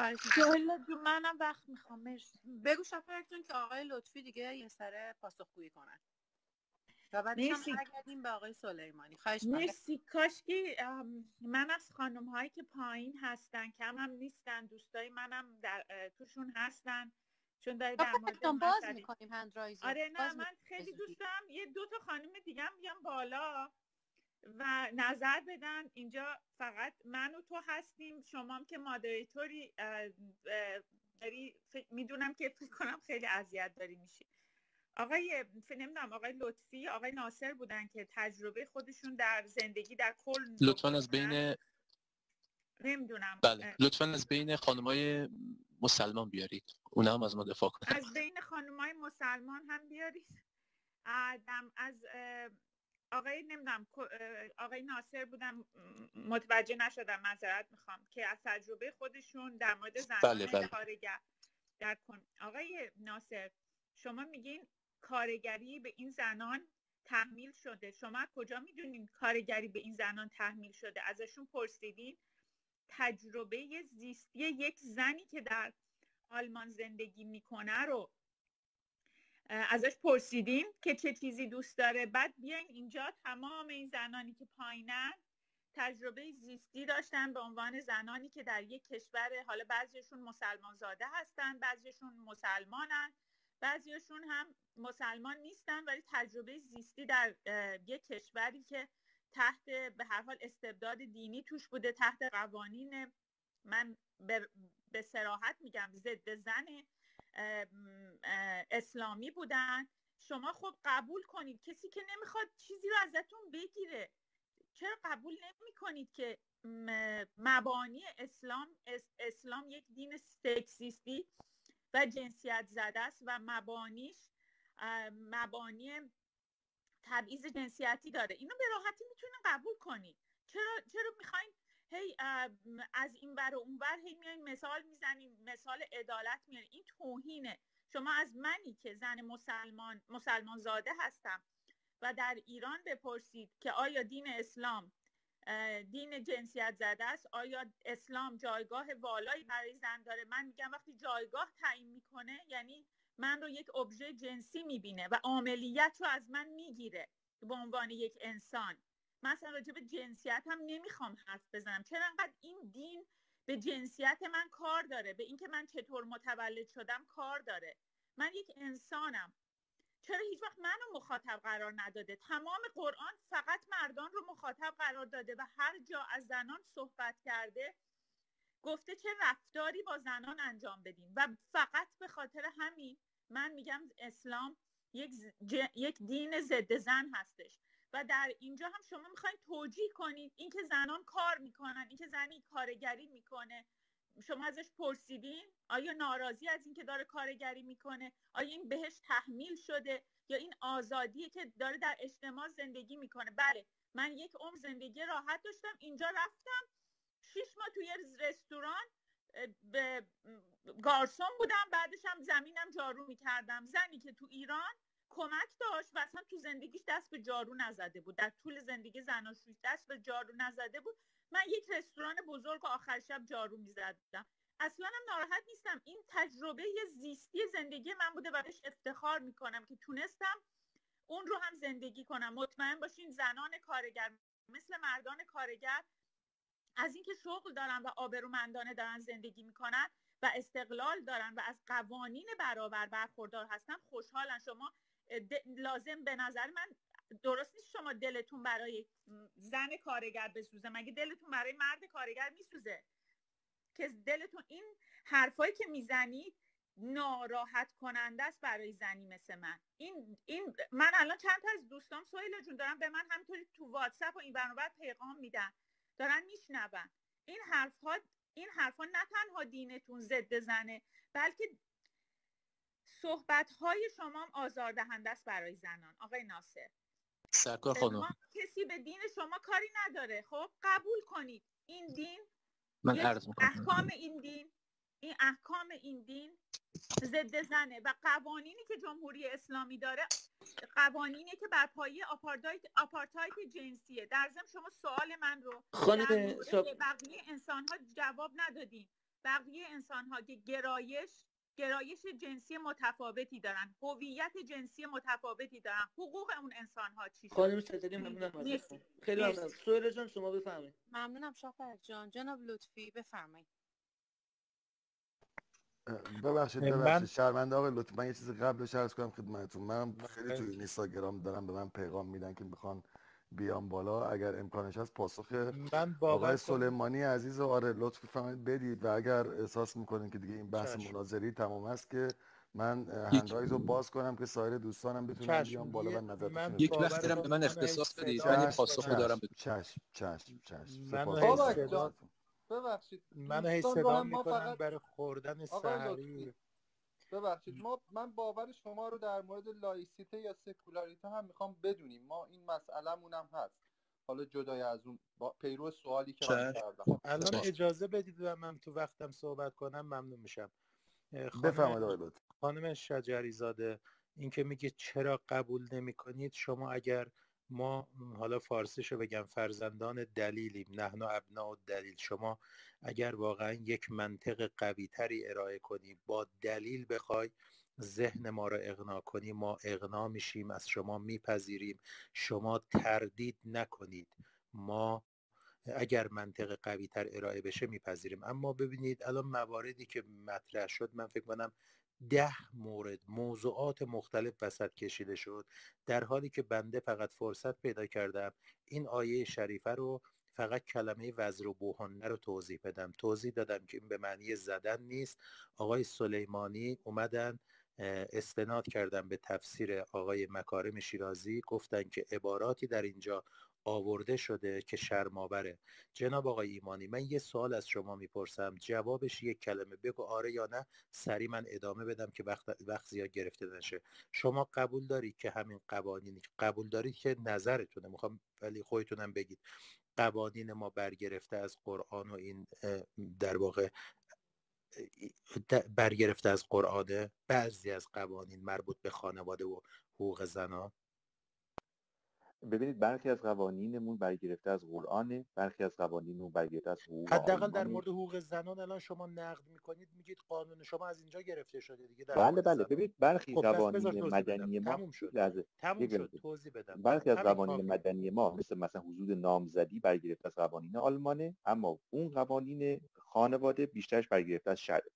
خواهش می‌کنم. سهیلا جون منم وقت میخوام. مرسی. بگو شفاعتون که آقای لطفی دیگه یه سره پاسخگویی کنن و بعدش هم مرسی. برگردیم به آقای سلیمانی. خواهش می‌کنم. مرسی. کاشکی من از خانم هایی که پایین هستن کم هم نیستن، دوستای منم در توشون هستن، چون در مورد باز می‌کنیم هندرایزو. آره نه من خیلی دوست دارم یه دو تا خانم دیگه هم بیان بالا و نظر بدن. اینجا فقط من و تو هستیم، شما هم که مادریتوری داری میدونم که فکر کنم خیلی اذیت داری میشی. آقای نمیدونم آقای لطفی آقای ناصر بودن که تجربه خودشون در زندگی در کل لطفاً از بین نمیدونم بله لطفاً از بین خانمای مسلمان بیارید، اونا هم از ما دفاع کنن. از بین خانمای مسلمان هم بیارید. از آقای نمیدونم آقای ناصر بودم، متوجه نشدم، معذرت میخوام، که از تجربه خودشون در مورد زنان کارگر در آقای ناصر شما میگین کارگری به این زنان تحمیل شده، شما کجا میدونین کارگری به این زنان تحمیل شده؟ ازشون پرسیدین تجربه زیستی یک زنی که در آلمان زندگی میکنه رو ازش پرسیدین که چه چیزی دوست داره؟ بعد بیاین اینجا تمام این زنانی که پایینن تجربه زیستی داشتن به عنوان زنانی که در یک کشور، حالا بعضیشون مسلمان زاده هستن، بعضیشون مسلمانن، بعضیشون هم مسلمان نیستن، ولی تجربه زیستی در یک کشوری که تحت به هر حال استبداد دینی توش بوده، تحت قوانین من به صراحت میگم ضد زن اسلامی بودن. شما خب قبول کنید کسی که نمیخواد چیزی رو ازتون بگیره، چرا قبول نمی کنید که مبانی اسلام یک دین سکسیستی و جنسیت زده است و مبانیش مبانی تبعیض جنسیتی داره؟ اینو به راحتی میتونین قبول کنید. چرا میخواین هی از این ور و اون ور هی میاین مثال میزنین، مثال عدالت میارین؟ این توهینه. شما از منی که زن مسلمان زاده هستم و در ایران بپرسید که آیا دین اسلام دین جنسیت زده است، آیا اسلام جایگاه والایی برای زن داره؟ من میگم وقتی جایگاه تعیین میکنه یعنی من رو یک ابژه جنسی میبینه و عاملیت رو از من میگیره به عنوان یک انسان. مثلا راجع به جنسیت هم نمیخوام حرف بزنم. چرا انقدر این دین به جنسیت من کار داره، به اینکه من چطور متولد شدم کار داره؟ من یک انسانم. چرا هیچ وقت منو مخاطب قرار نداده؟ تمام قرآن فقط مردان رو مخاطب قرار داده و هر جا از زنان صحبت کرده گفته چه رفتاری با زنان انجام بدین و فقط به خاطر همین من میگم اسلام یک دین ضد زن هستش. و در اینجا هم شما میخواین توجیه کنید اینکه زنان کار میکنن، اینکه زنی کارگری میکنه. شما ازش پرسیدین آیا ناراضی از اینکه داره کارگری میکنه؟ آیا این بهش تحمیل شده یا این آزادیه که داره در اجتماع زندگی میکنه؟ بله من یک عمر زندگی راحت داشتم، اینجا رفتم 6 ماه توی رستوران به گارسون بودم، بعدش هم زمینم جارو میکردم. زنی که تو ایران کمک داشت و اصلا تو زندگیش دست به جارو نزده بود، در طول زندگی زناشویی دست به جارو نزده بود. من یک رستوران بزرگ آخر شب جارو میزدم. اصلا هم ناراحت نیستم. این تجربه زیستی زندگی من بوده و بهش افتخار میکنم که تونستم اون رو هم زندگی کنم. مطمئن باشین زنان کارگر مثل مردان کارگر از اینکه شغل دارن و آبرومندانه دارن زندگی میکنن و استقلال دارن و از قوانین برابر برخوردار هستن خوشحالن. شما لازم به نظر من درست نیست شما دلتون برای زن کارگر بسوزه، مگه دلتون برای مرد کارگر میسوزه؟ که دلتون این حرفایی که میزنید ناراحت کننده است برای زنی مثل من. این من الان چند تا از دوستام سهیلا جون دارن به من همینطوری تو واتساپ و این برنامه پیغام میدن، دارن میشنون. این حرفا نه تنها دینتون ضد زنه، بلکه صحبت‌های شما هم آزاردهنده است برای زنان. آقای ناصر سرکار خانم، کسی به دین شما کاری نداره. خب قبول کنید این دین، من عرض میکنم احکام این دین ضد زنه و قوانینی که جمهوری اسلامی داره قوانینی که بر پایه آپارتاید جنسیه. در ضمن شما سوال من رو در مورد بقیه انسان‌ها جواب ندادین. بقیه انسان ها که گرایش جنسی متفاوتی دارن، هویت جنسی متفاوتی دارن، حقوق اون انسان ها چی شد؟ خانم ستاری ممنونم ازتون. خیلی ممنونم. سهیل جان شما بفرمایید. ممنونم شافر جان. جناب لطفی بفرمایید. ببخشید شرمنده آقای لطفی، من یه چیزی قبلش عرض کنم خدمتتون. من خیلی توی اینستاگرام دارم به من پیغام میدن که میخوان بیام بالا، اگر امکانش هست پاسخ آقای سلیمانی عزیز و آره لطف فرمایید بدید، و اگر احساس میکنین که دیگه این بحث مناظری تمام است که من هندرایز رو باز کنم که سایر دوستانم بتونن بیان بالا و نظرشون یک وقت به من اختصاص بدید، من این پاسخ رو دارم. ببخشید منو هی صدا میکنن برای خوردن سحری. ببخشید من باور شما رو در مورد لایسیته یا سکولاریته هم میخوام بدونیم. ما این مسئله‌مون هم هست، حالا جدای از اون پیرو سوالی که من کردم. الان اجازه بدید و من تو وقتم صحبت کنم ممنون میشم. بفرمایید. خانم شجری زاده، این که میگه چرا قبول نمی کنید، شما اگر ما حالا فارسیشو بگم فرزندان دلیلیم، نحن ابناء الدلیل، شما اگر واقعا یک منطق قوی تری ارائه کنی، با دلیل بخوای ذهن ما رو اقناع کنی، ما اقناع میشیم، از شما میپذیریم، شما تردید نکنید، ما اگر منطق قوی تر ارائه بشه میپذیریم. اما ببینید الان مواردی که مطرح شد، من فکر کنم 10 مورد موضوعات مختلف وسط کشیده شد، در حالی که بنده فقط فرصت پیدا کردم این آیه شریفه رو فقط کلمه وزر و بوهانه رو توضیح بدم. توضیح دادم که این به معنی زدن نیست. آقای سلیمانی اومدن استناد کردن به تفسیر آقای مکارم شیرازی، گفتن که عباراتی در اینجا آورده شده که شرم‌آوره. جناب آقای ایمانی، من یه سوال از شما میپرسم، جوابش یک کلمه بگو آره یا نه، سریع من ادامه بدم که وقت زیاد گرفته نشه. شما قبول دارید که همین قوانینی قبول دارید که نظرتونه، میخوام ولی خودتونم بگید، قوانین ما برگرفته از قرآن و این در واقع برگرفته از قرآنه، بعضی از قوانین مربوط به خانواده و حقوق زنان؟ ببینید برخی از قوانینمون برگرفته از قرآنه، برخی از قوانینمون برگرفته از حقوق حداقل در مورد حقوق زنان الان شما نقد میکنید، میگید قانون شما از اینجا گرفته شده دیگه. بله ببینید برخی قوانین مدنی ما تموم شد توضیح بدم. برخی از قوانین مدنی ما مثلا حدود نامزدی برگرفته از قوانین آلمانه، اما اون قوانین خانواده بیشترش برگرفته از شرع.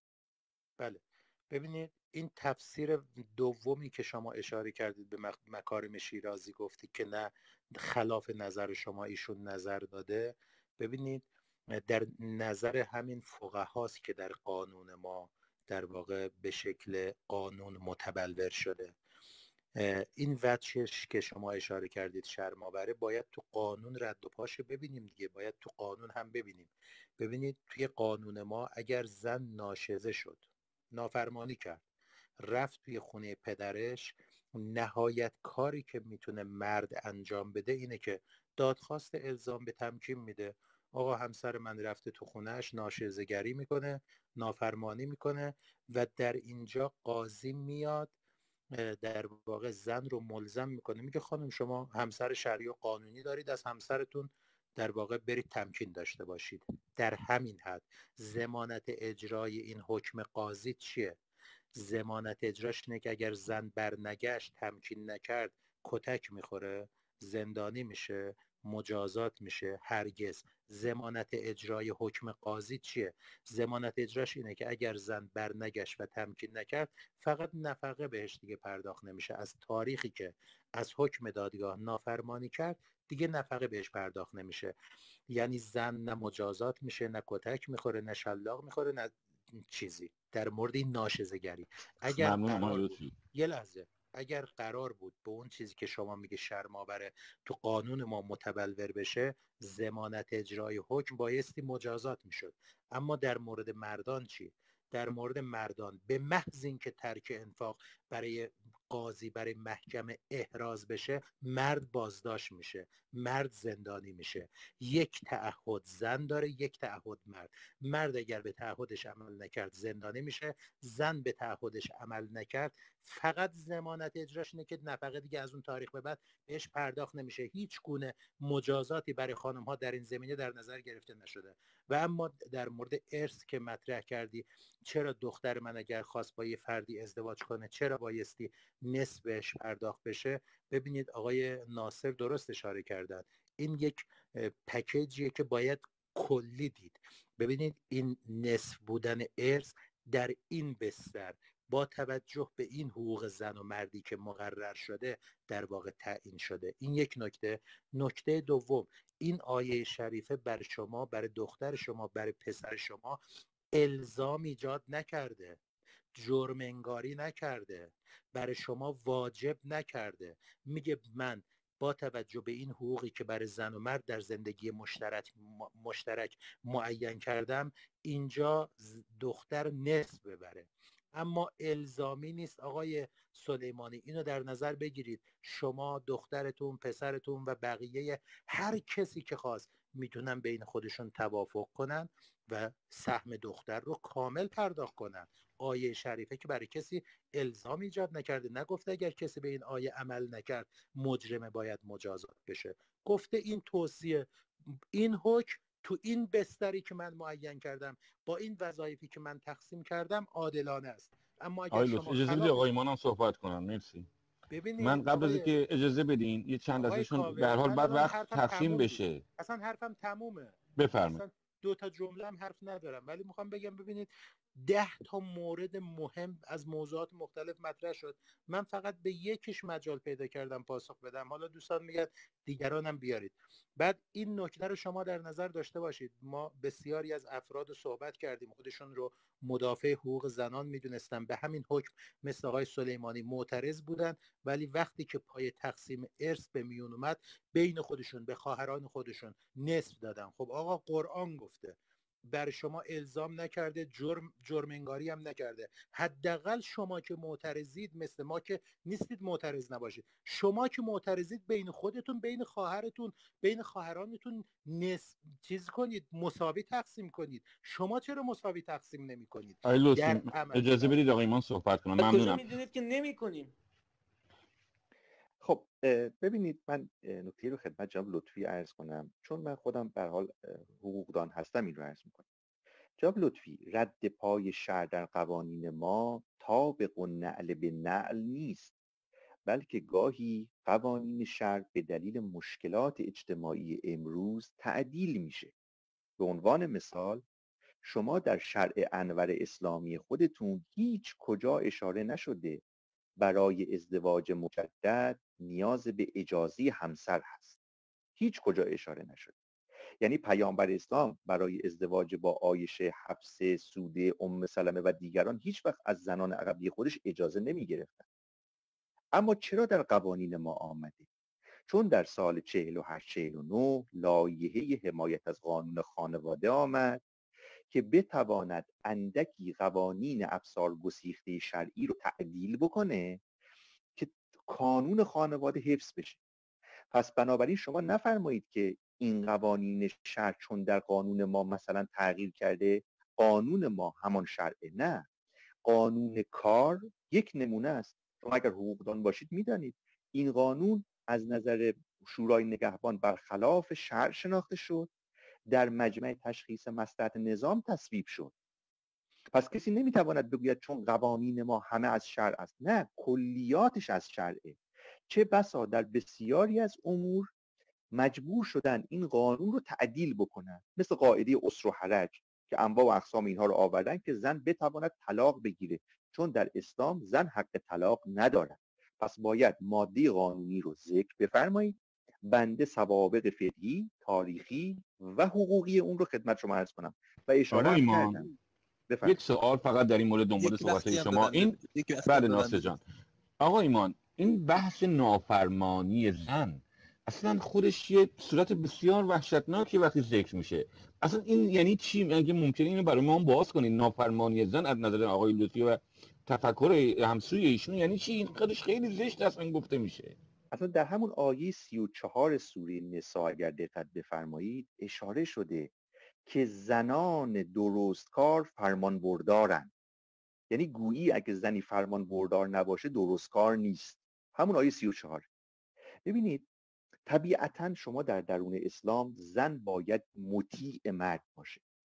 بله ببینید این تفسیر دومی که شما اشاره کردید به مکارم شیرازی، گفتی که نه خلاف نظر شما ایشون نظر داده. ببینید در نظر همین فقهاست که در قانون ما در واقع به شکل قانون متبلور شده. این وجهش که شما اشاره کردید شرم‌آوره، باید تو قانون رد و پاش ببینیم دیگه، باید تو قانون هم ببینیم. ببینید توی قانون ما اگر زن ناشزه شد، نافرمانی کرد، رفت توی خونه پدرش، نهایت کاری که میتونه مرد انجام بده اینه که دادخواست الزام به تمکین میده. آقا همسر من رفته تو خونهش ناشزه‌گری میکنه، نافرمانی میکنه، و در اینجا قاضی میاد در واقع زن رو ملزم میکنه، میگه خانم شما همسر شرعی و قانونی دارید، از همسرتون در واقع برید تمکین داشته باشید. در همین حد ضمانت اجرای این حکم قاضی چیه؟ ضمانت اجراش اینه که اگر زن برنگشت، تمکین نکرد، کتک میخوره، زندانی میشه، مجازات میشه؟ هرگز. ضمانت اجرای حکم قاضی چیه؟ ضمانت اجراش اینه که اگر زن برنگشت و تمکین نکرد، فقط نفقه بهش دیگه پرداخت نمیشه. از تاریخی که از حکم دادگاه نافرمانی کرد دیگه نفقه بهش پرداخت نمیشه. یعنی زن نه مجازات میشه، نه کتک میخوره، نه شلاق میخوره، نه چیزی. در مورد این ناشزه‌گری اگر یه لحظه اگر قرار بود به اون چیزی که شما میگه شرم‌آوره تو قانون ما متبلور بشه، ضمانت اجرای حکم بایستی مجازات میشد. اما در مورد مردان چی؟ در مورد مردان به محض اینکه ترک انفاق برای قاضی، برای محکمه احراز بشه، مرد بازداشت میشه، مرد زندانی میشه. یک تعهد زن داره، یک تعهد مرد. مرد اگر به تعهدش عمل نکرد زندانی میشه، زن به تعهدش عمل نکرد فقط ضمانت اجراش اینه که نفقه دیگه از اون تاریخ به بعد بهش پرداخت نمیشه. هیچ گونه مجازاتی برای خانم ها در این زمینه در نظر گرفته نشده. و اما در مورد ارث که مطرح کردی، چرا دختر من اگر خواست با یه فردی ازدواج کنه چرا بایستی نصفش پرداخت بشه؟ ببینید آقای ناصر درست اشاره کردن، این یک پکیجیه که باید کلی دید. ببینید این نصف بودن ارث در این بستر با توجه به این حقوق زن و مردی که مقرر شده در واقع تعیین شده. این یک نکته. نکته دوم، این آیه شریفه بر شما، برای دختر شما، برای پسر شما الزام ایجاد نکرده، جرم انگاری نکرده، برای شما واجب نکرده. میگه من با توجه به این حقوقی که برای زن و مرد در زندگی مشترک معین کردم، اینجا دختر نصف ببره. اما الزامی نیست آقای سلیمانی، اینو در نظر بگیرید. شما، دخترتون، پسرتون و بقیه هر کسی که خواست میتونن بین خودشون توافق کنن و سهم دختر رو کامل پرداخت کنن. آیه شریفه که برای کسی الزام ایجاد نکرده، نگفته اگر کسی به این آیه عمل نکرد مجرم باید مجازات بشه. گفته این توصیه، این حکم تو این بستری که من معین کردم با این وظایفی که من تقسیم کردم عادلانه است. اما اگر شما اجازه بدید آقای ایمان هم صحبت کنن. مرسی. من قبل از اینکه اجازه بدین یه چند لحظهشون به هر حال بعد وقت تقسیم بشه. اصلا حرفم تمومه. بفرمایید. دو تا جمله هم حرف ندارم، ولی میخوام بگم ببینید 10 تا مورد مهم از موضوعات مختلف مطرح شد. من فقط به یکیش مجال پیدا کردم پاسخ بدم. حالا دوستان میگن دیگرانم بیارید. بعد این نکته رو شما در نظر داشته باشید. ما بسیاری از افراد صحبت کردیم، خودشون رو مدافع حقوق زنان میدونستن، به همین حکم مثل آقای سلیمانی معترض بودن، ولی وقتی که پای تقسیم ارث به میون اومد بین خودشون به خواهران خودشون نصف دادن. خب آقا قرآن گفته، بر شما الزام نکرده، جرم انگاری هم نکرده. حداقل شما که معترضید، مثل ما که نیستید معترض نباشید، شما که معترضید بین خودتون، بین خواهرتون، بین خواهرانتون نصف چیز کنید، مساوی تقسیم کنید. شما چرا مساوی تقسیم نمی کنید؟ اجازه بدید آقای ایمان صحبت کنم. ممنونم. کجا میدونید که نمی کنیم؟ خب ببینید، من نکته رو خدمت جناب لطفی عرض کنم، چون من خودم به هر حال حقوقدان هستم این رو عرض میکنم. جناب لطفی، رد پای شرع در قوانین ما طابق النعل به نعل نیست، بلکه گاهی قوانین شرع به دلیل مشکلات اجتماعی امروز تعدیل میشه. به عنوان مثال، شما در شرع انور اسلامی خودتون هیچ کجا اشاره نشده برای ازدواج مجدد نیاز به اجازه همسر هست. هیچ کجا اشاره نشده. یعنی پیامبر اسلام برای ازدواج با عایشه، حفصه، سوده، ام سلمه و دیگران هیچ وقت از زنان عربی خودش اجازه نمی گرفتن. اما چرا در قوانین ما آمده؟ چون در سال 48-49 لایحه حمایت از قانون خانواده آمد که بتواند اندکی قوانین افسار گسیخته شرعی رو تعدیل بکنه که کانون خانواده حفظ بشه. پس بنابراین شما نفرمایید که این قوانین شرع چون در قانون ما مثلا تغییر کرده قانون ما همان شرعه. نه، قانون کار یک نمونه است. شما اگر حقوقدان باشید میدانید این قانون از نظر شورای نگهبان برخلاف شرع شناخته شد، در مجمع تشخیص مصلحت نظام تصویب شد. پس کسی نمیتواند بگوید چون قوانین ما همه از شرع است. نه، کلیاتش از شرعه. چه بسا در بسیاری از امور مجبور شدن این قانون رو تعدیل بکنن، مثل قاعده اسر و حرج که انواع و اقسام اینها رو آوردن که زن بتواند طلاق بگیره، چون در اسلام زن حق طلاق ندارد. پس باید ماده قانونی رو ذکر بفرمایید، بنده سوابق فقهی، تاریخی و حقوقی اون رو خدمت شما عرض کنم و اشاره کردم. یک سوال فقط در این مورد دنبال صحبت شما. این بعد ناصر جان، آقا ایمان، این بحث نافرمانی زن اصلا خودش یه صورت بسیار وحشتناکی وقتی ذکر میشه. اصلا این یعنی چی؟ اگه ممکنه اینو برای ما باز کنید، نافرمانی زن از نظر آقای لطفی و تفکر همسوی ایشون یعنی چی؟ این خودش خیلی زشت اصلا گفته میشه. اصلا در همون آیه 34 سوره نساء اگر دقت بفرمایید اشاره شده که زنان درستکار فرمان بردارن. یعنی گویی اگه زنی فرمان بردار نباشه درستکار نیست. همون آیه 34. ببینید، طبیعتاً شما در درون اسلام زن باید مطیع مرد باشه.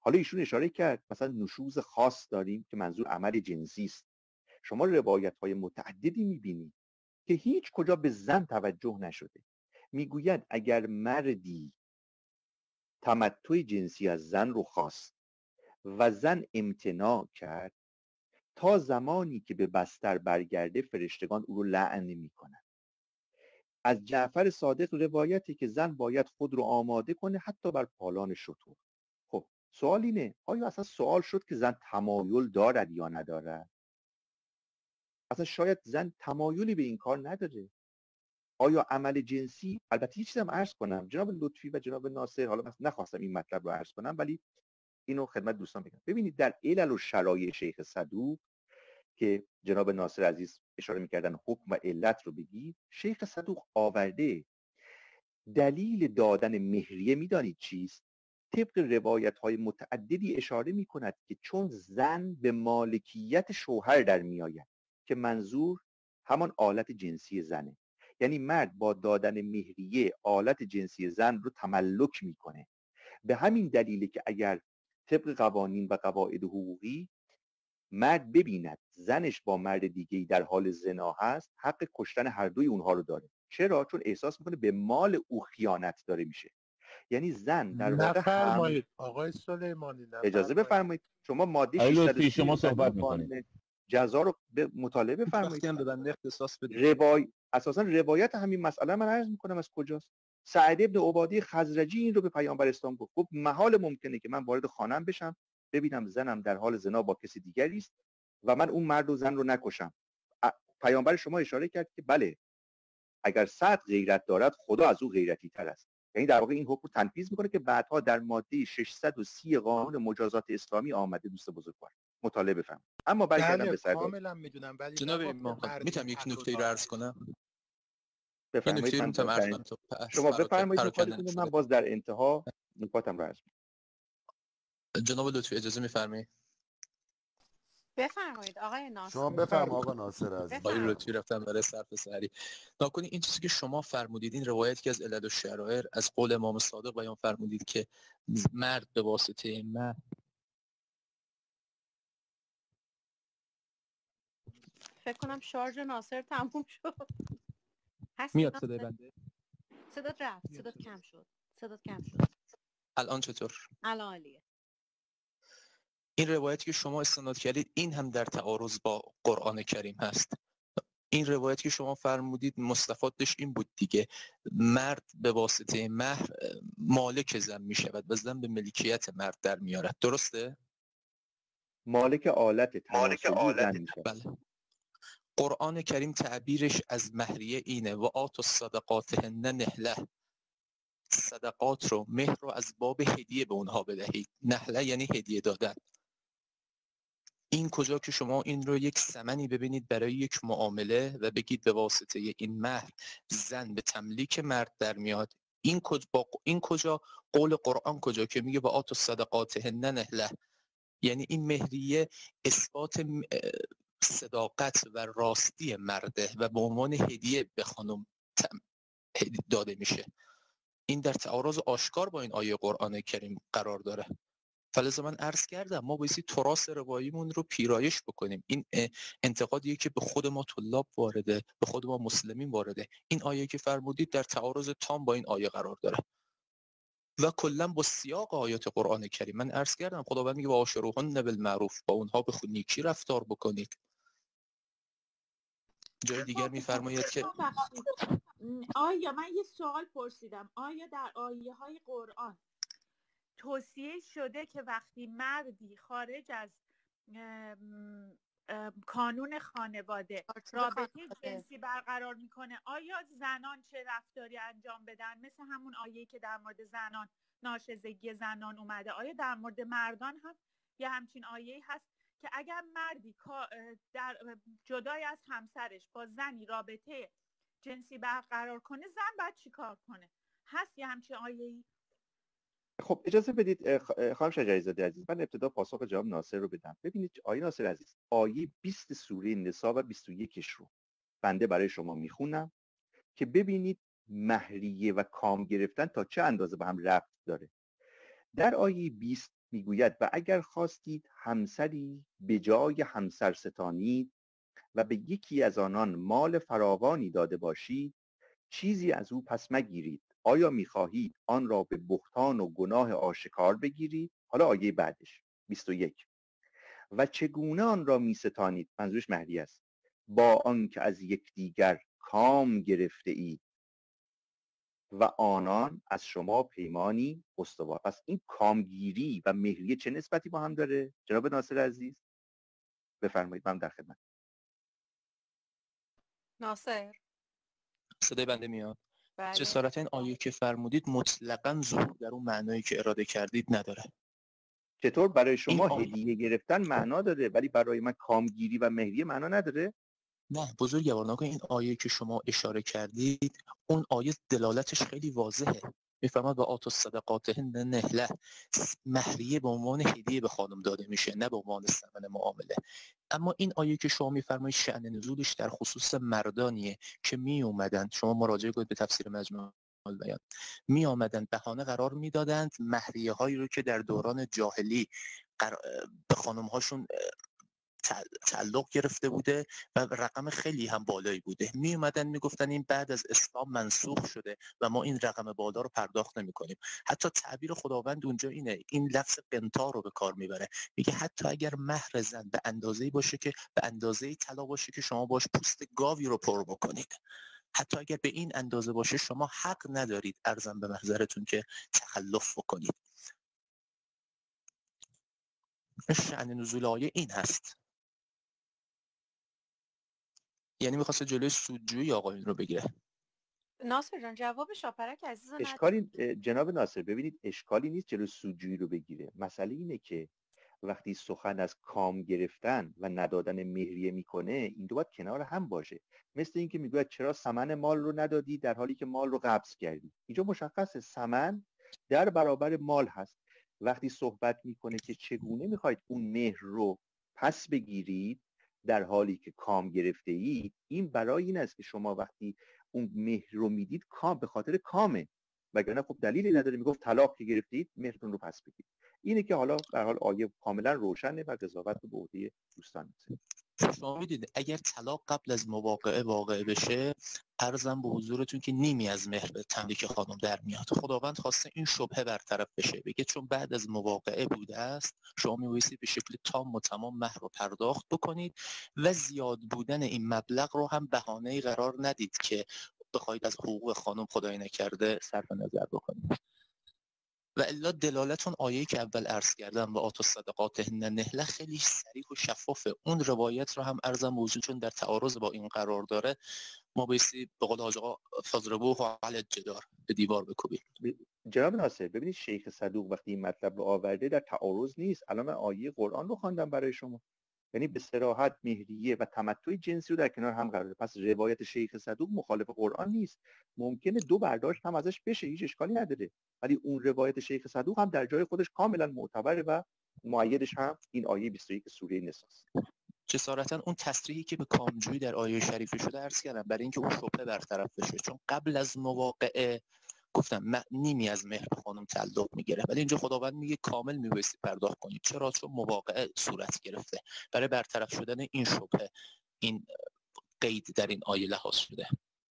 حالا ایشون اشاره کرد مثلا نشوز خاص داریم که منظور عمل جنسی است. شما روایت‌های متعددی می‌بینید که هیچ کجا به زن توجه نشده. میگوید اگر مردی تمتع جنسی از زن رو خواست و زن امتناع کرد، تا زمانی که به بستر برگرده فرشتگان او رو لعن نمی‌کنند. از جعفر صادق روایتی که زن باید خود رو آماده کنه حتی بر پالان شتر. خب سوال اینه، آیا اصلا سوال شد که زن تمایل دارد یا ندارد؟ اصلا شاید زن تمایلی به این کار نداره. آیا عمل جنسی، البته یه چیزم عرض کنم، جناب لطفی و جناب ناصر، حالا من نخواستم این مطلب رو عرض کنم ولی اینو خدمت دوستان بگم. ببینید در علل و شرایع شیخ صدوق که جناب ناصر عزیز اشاره می‌کردن حکم و علت رو بگید، شیخ صدوق آورده دلیل دادن مهریه میدانید چیست؟ طبق روایت‌های متعددی اشاره می‌کند که چون زن به مالکیت شوهر در میآید که منظور همان آلت جنسی زنه، یعنی مرد با دادن مهریه آلت جنسی زن رو تملک میکنه. به همین دلیله که اگر طبق قوانین و قواعد حقوقی مرد ببیند زنش با مرد دیگه‌ای در حال زنا هست، حق کشتن هر دوی اونها رو داره. چرا؟ چون احساس میکنه به مال او خیانت داره میشه. یعنی زن در واقع نفرمایید آقای سلیمانی، اجازه بفرمایید، شما ماده 630 شما صحبت میکنید جزا رو به مطالعه بفرمایید. وقتی هم به بنده اختصاص بدید. اساسا روایت همین مسئله من عرض میکنم از کجاست. سعد ابن عباده خزرجی این رو به پیامبر اسلام گفت محال ممکنه که من وارد خانم بشم ببینم زنم در حال زنا با کسی دیگری است و من اون مرد و زن رو نکشم. پیامبر شما اشاره کرد که بله اگر 100 غیرت دارد خدا از او غیرتی تر است. یعنی در واقع این حکم رو تنفیذ میکنه که بعدها در ماده 630 قانون مجازات اسلامی آمده. دوست بزرگوار مطالعه بفرمایید. اما برگردم به سر کاملا میدونم ولی جناب امام میتونم یک نکته رو عرض کنم؟ بفرمایید. شما بفرمایید نکاتتون رو من باز در انتها نکاتم رو عرض می‌کنم. جناب لطفی اجازه میفرمایید؟ بفرمایید آقای ناصر. شما بفرمایید آقا ناصر عزیز. آقای لطفی رفتم برای صرف سری. ناکنی این چیزی که شما فرمودید، این روایتی که از علل و شرائر از قول امام صادق بیان فرمودید که مرد به واسطه مرد فکر کنم شارژ ناصر تموم شد. میاد صدای بنده؟ صدات رفت، صدات کم شد. الان چطور؟ الان عالیه. این روایتی که شما استناد کردید این هم در تعارض با قرآن کریم هست. این روایتی که شما فرمودید مستفادش این بود دیگه، مرد به واسطه مهر مالک زن می شود و زن به ملکیت مرد در میارد. درسته؟ مالک آلت زن می شود. بله. قرآن کریم تعبیرش از مهریه اینه و آتوا الصدقاتهن نحله. صدقات رو، مهر رو از باب هدیه به اونها بدهید. نحله یعنی هدیه دادن. این کجا که شما این رو یک ثمنی ببینید برای یک معامله و بگید به واسطه این مهر زن به تملیک مرد در میاد. این کجا قول قرآن کجا که میگه با آتوا الصدقاتهن نحله، یعنی این مهریه اثبات صداقت و راستی مرده و به عنوان هدیه به خانم داده میشه. این در تعارض آشکار با این آیه قرآن کریم قرار داره. فلذا من عرض کردم ما بایستی تراث رواییمون رو پیرایش بکنیم. این انتقادیه که به خود ما طلاب وارده، به خود ما مسلمین وارده. این آیه که فرمودید در تعارض تام با این آیه قرار داره و کلا با سیاق آیات قرآن کریم. من عرض کردم خداوند میگه واشروهن بالمعروف، با اونها به نیکی رفتار بکنید. جای دیگر میفرماید که آیا من یه سوال پرسیدم، آیا در آیه های قرآن توصیه شده که وقتی مردی خارج از کانون خانواده رابطه جنسی برقرار میکنه آیا زنان چه رفتاری انجام بدن؟ مثل همون آیه‌ای که در مورد زنان، ناشزگی زنان اومده، آیا در مورد مردان هم یه همچین آیه‌ای هست که اگر مردی در جدای از همسرش با زنی رابطه جنسی برقرار کنه زن باید چی کار کنه؟ هست یه همچین آیه‌ای؟ خب اجازه بدید خانم شجری‌زاده عزیز من ابتدا پاسخ جناب ناصر رو بدم. ببینید آیه ناصر عزیز، آیه 20 سوره نساء و 21 رو بنده برای شما میخونم که ببینید مهریه و کام گرفتن تا چه اندازه به هم ربط داره. در آیه 20 میگوید و اگر خواستید همسری به جای همسر ستانید و به یکی از آنان مال فراوانی داده باشید چیزی از او پس مگیرید. آیا میخواهید آن را به بهتان و گناه آشکار بگیرید؟ حالا آیه بعدش 21 و چگونه آن را میستانید، منظورش مهدی است، با آنکه از یکدیگر کام گرفته اید و آنان از شما پیمانی استوار. پس این کامگیری و مهریه چه نسبتی با هم داره جناب ناصر عزیز؟ بفرمایید، من در خدمت. ناصر صدای بنده میاد؟ بله. جسارت این آیه که فرمودید مطلقاً ظهور در اون معنایی که اراده کردید نداره. چطور برای شما هدیه گرفتن معنا داره ولی برای من کامگیری و مهریه معنا نداره؟ نه بزرگوار، نگاه این آیه که شما اشاره کردید اون آیه دلالتش خیلی واضحه. میفرماد و آتوا صدقاتهن نهله، مهریه به عنوان هدیه به خانم داده میشه نه به عنوان ثمن معامله. اما این آیه که شما میفرمایید شأن نزولش در خصوص مردانیه که می اومدن، شما مراجعه کنید به تفسیر مجموع البیان، می آمدن بهانه قرار میدادند مهریه هایی رو که در دوران جاهلی به خانم هاشون تعلق گرفته بوده و رقم خیلی هم بالایی بوده، می اومدن میگفتن این بعد از اسلام منسوخ شده و ما این رقم بالا رو پرداخت نمی کنیم. حتی تعبیر خداوند اونجا اینه، این لفظ قنطار رو به کار میبره، میگه حتی اگر مهر زن به اندازه‌ای باشه که به اندازه‌ای طلا باشه که شما باش پوست گاوی رو پر بکنید، حتی اگر به این اندازه باشه شما حق ندارید ارزم به محضرتون که تخلف بکنید. شأن نزول آیه این هست. یعنی می‌خواسته جلوی سودجویی آقایون رو بگیره. ناصر جان جواب شاپرک عزیز رو اشکالی جناب ناصر ببینید اشکالی نیست جلوی سودجویی رو بگیره. مسئله اینه که وقتی سخن از کام گرفتن و ندادن مهریه میکنه این دو باید کنار هم باشه. مثل اینکه میگوید چرا ثمن مال رو ندادی در حالی که مال رو قبض کردی. اینجا مشخصه ثمن در برابر مال هست. وقتی صحبت میکنه که چگونه میخواید اون مهر رو پس بگیرید در حالی که کام گرفته اید، این برای این است که شما وقتی اون مهر رو میدید کام به خاطر کامه، وگرنه خب دلیلی نداره میگفت طلاق که گرفتید مهرتون رو پس بگیرید. اینه که حالا به هر حال آیه کاملا روشنه و قضاوت به عهده دوستان میذاره. شما میدید اگر طلاق قبل از مواقعه واقع بشه، عرضم به حضورتون که نیمی از مهر به تملیک خانم در میاد. خداوند خواسته این شبهه برطرف بشه، بگه چون بعد از مواقعه بوده است شما میبایستی به شکل تام و تمام مهر رو پرداخت بکنید و زیاد بودن این مبلغ رو هم بهانه‌ای قرار ندید که بخواید از حقوق خانم خدای نکرده صرف نظر بکنید. و الا دلالت اون آیه‌ای که اول عرض کردم و آتوا صدقاتهن نهله خیلی صریح و شفافه. اون روایت رو هم عرضم موضوع چون در تعارض با این قرار داره، ما بایستی به قول حاج آقا فضربوه علی الجدار، به دیوار بکوبیم. جناب ناصر ببینید شیخ صدوق وقتی این مطلب رو آورده در تعارض نیست. الان من آیه قرآن رو خواندم برای شما، یعنی به صراحت مهریه و تمتع جنسی رو در کنار هم قرار داده. پس روایت شیخ صدوق مخالف قرآن نیست. ممکنه دو برداشت هم ازش بشه، هیچ اشکالی نداره، ولی اون روایت شیخ صدوق هم در جای خودش کاملا معتبره و مؤیدش هم این آیه 21 سوره نساء است. جسارتا اون تصریحی که به کامجویی در آیه شریفه شده عرض کردم برای اینکه اون شبهه برطرف بشه، چون قبل از مواقعه گفتم نیمی از مهر به خانم تعلق میگیره، ولی اینجا خداوند میگه کامل میبایستی پرداخت کنید. چرا؟ چون مواقعه صورت گرفته. برای برطرف شدن این شبهه این قید در این آیه لحاظ شده.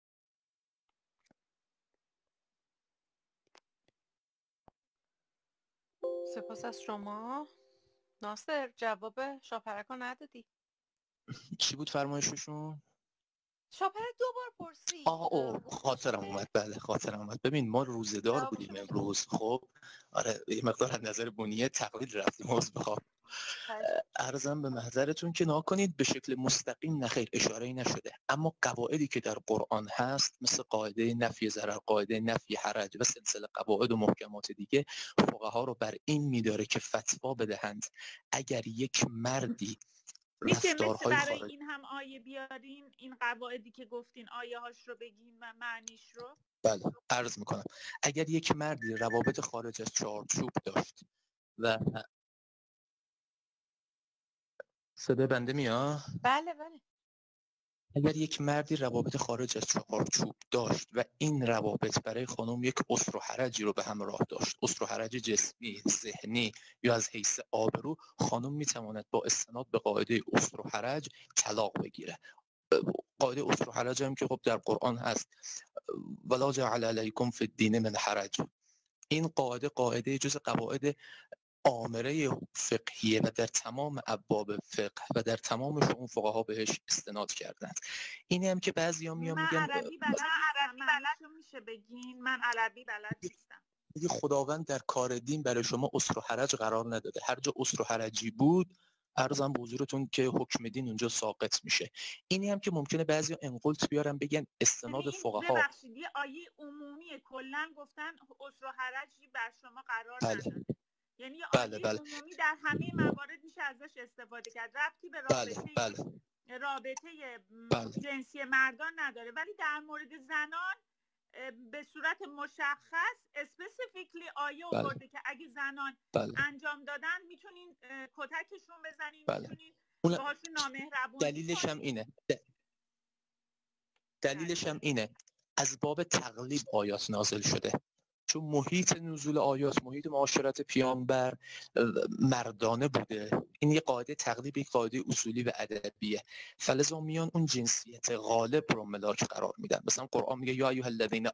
سپاس از شما. ناصر جواب شاپرک رو ندادی. چی بود فرمایششون؟ شاپرک دو بار پرسید. خاطرم اومد. بله خاطرم اومد. ببین ما روزدار بودیم امروز، خب آره یه مقدار از نظر بنیه تقلید رفتیم. عذر میخوام. عرضم به محضرتون که ناکنید به شکل مستقیم نخیر اشاره‌ای نشده، اما قواعدی که در قرآن هست مثل قاعده نفی ضرر، قاعده نفی حرج و سلسله قواعد و محکمات دیگه فقها رو بر این میداره که فتوا بدهند اگر یک مردی میشه مثل برای این هم آیه بیارین، این قواعدی که گفتین آیه هاش رو بگین و معنیش رو؟ بله عرض میکنم. اگر یک مردی روابط خارج از چارچوب داشت و صدای بنده میاد؟ بله بله. اگر یک مردی روابط خارج از چهارچوب داشت و این روابط برای خانم یک اسر و حرجی رو به همراه داشت، اسر و حرج جسمی، ذهنی یا از حیث آبرو، خانم میتواند با استناد به قاعده اسر و حرج طلاق بگیره. قاعده اسر و حرج هم که خب در قرآن هست، ولا جعل علیکم فی الدین من حرج. این قاعده جز قواعد آمره فقهیه و در تمام ابواب فقه و در تمام شؤون فقها بهش استناد کردند. اینه هم که بعضیا میگن عربی بلد میشه بگین، من عربی بلد نیستم. خداوند در کار دین برای شما اسر و حرج قرار نداده. هر جا اسر و حرجی بود عرضم به حضورتون که حکم دین اونجا ساقط میشه. اینی هم که ممکنه بعضیا انقلت بیارن بگن استناد فقها. ببخشید یه آیه عمومی کلا گفتن اسر و حرجی بر شما قرار نداده. یعنی آیه عمومی در همه موارد میشه ازش استفاده کرد، ربطی به رابطه جنسی مردان نداره، ولی در مورد زنان به صورت مشخص اسپسیفیکلی آیه آورده که اگه زنان انجام دادن میتونین کتکشون بزنین، میتونین باهاشون نامهربونی. دلیلش هم اینه از باب تقلیب آیات نازل شده، چون محیط نزول آیات محیط معاشرت پیامبر مردانه بوده. این یه قاعده تقلیب، یک قاعده اصولی و ادبیه، فلذا میان اون جنسیت غالب رو ملاک قرار میدن. مثلا قرآن میگه یا ایها الذین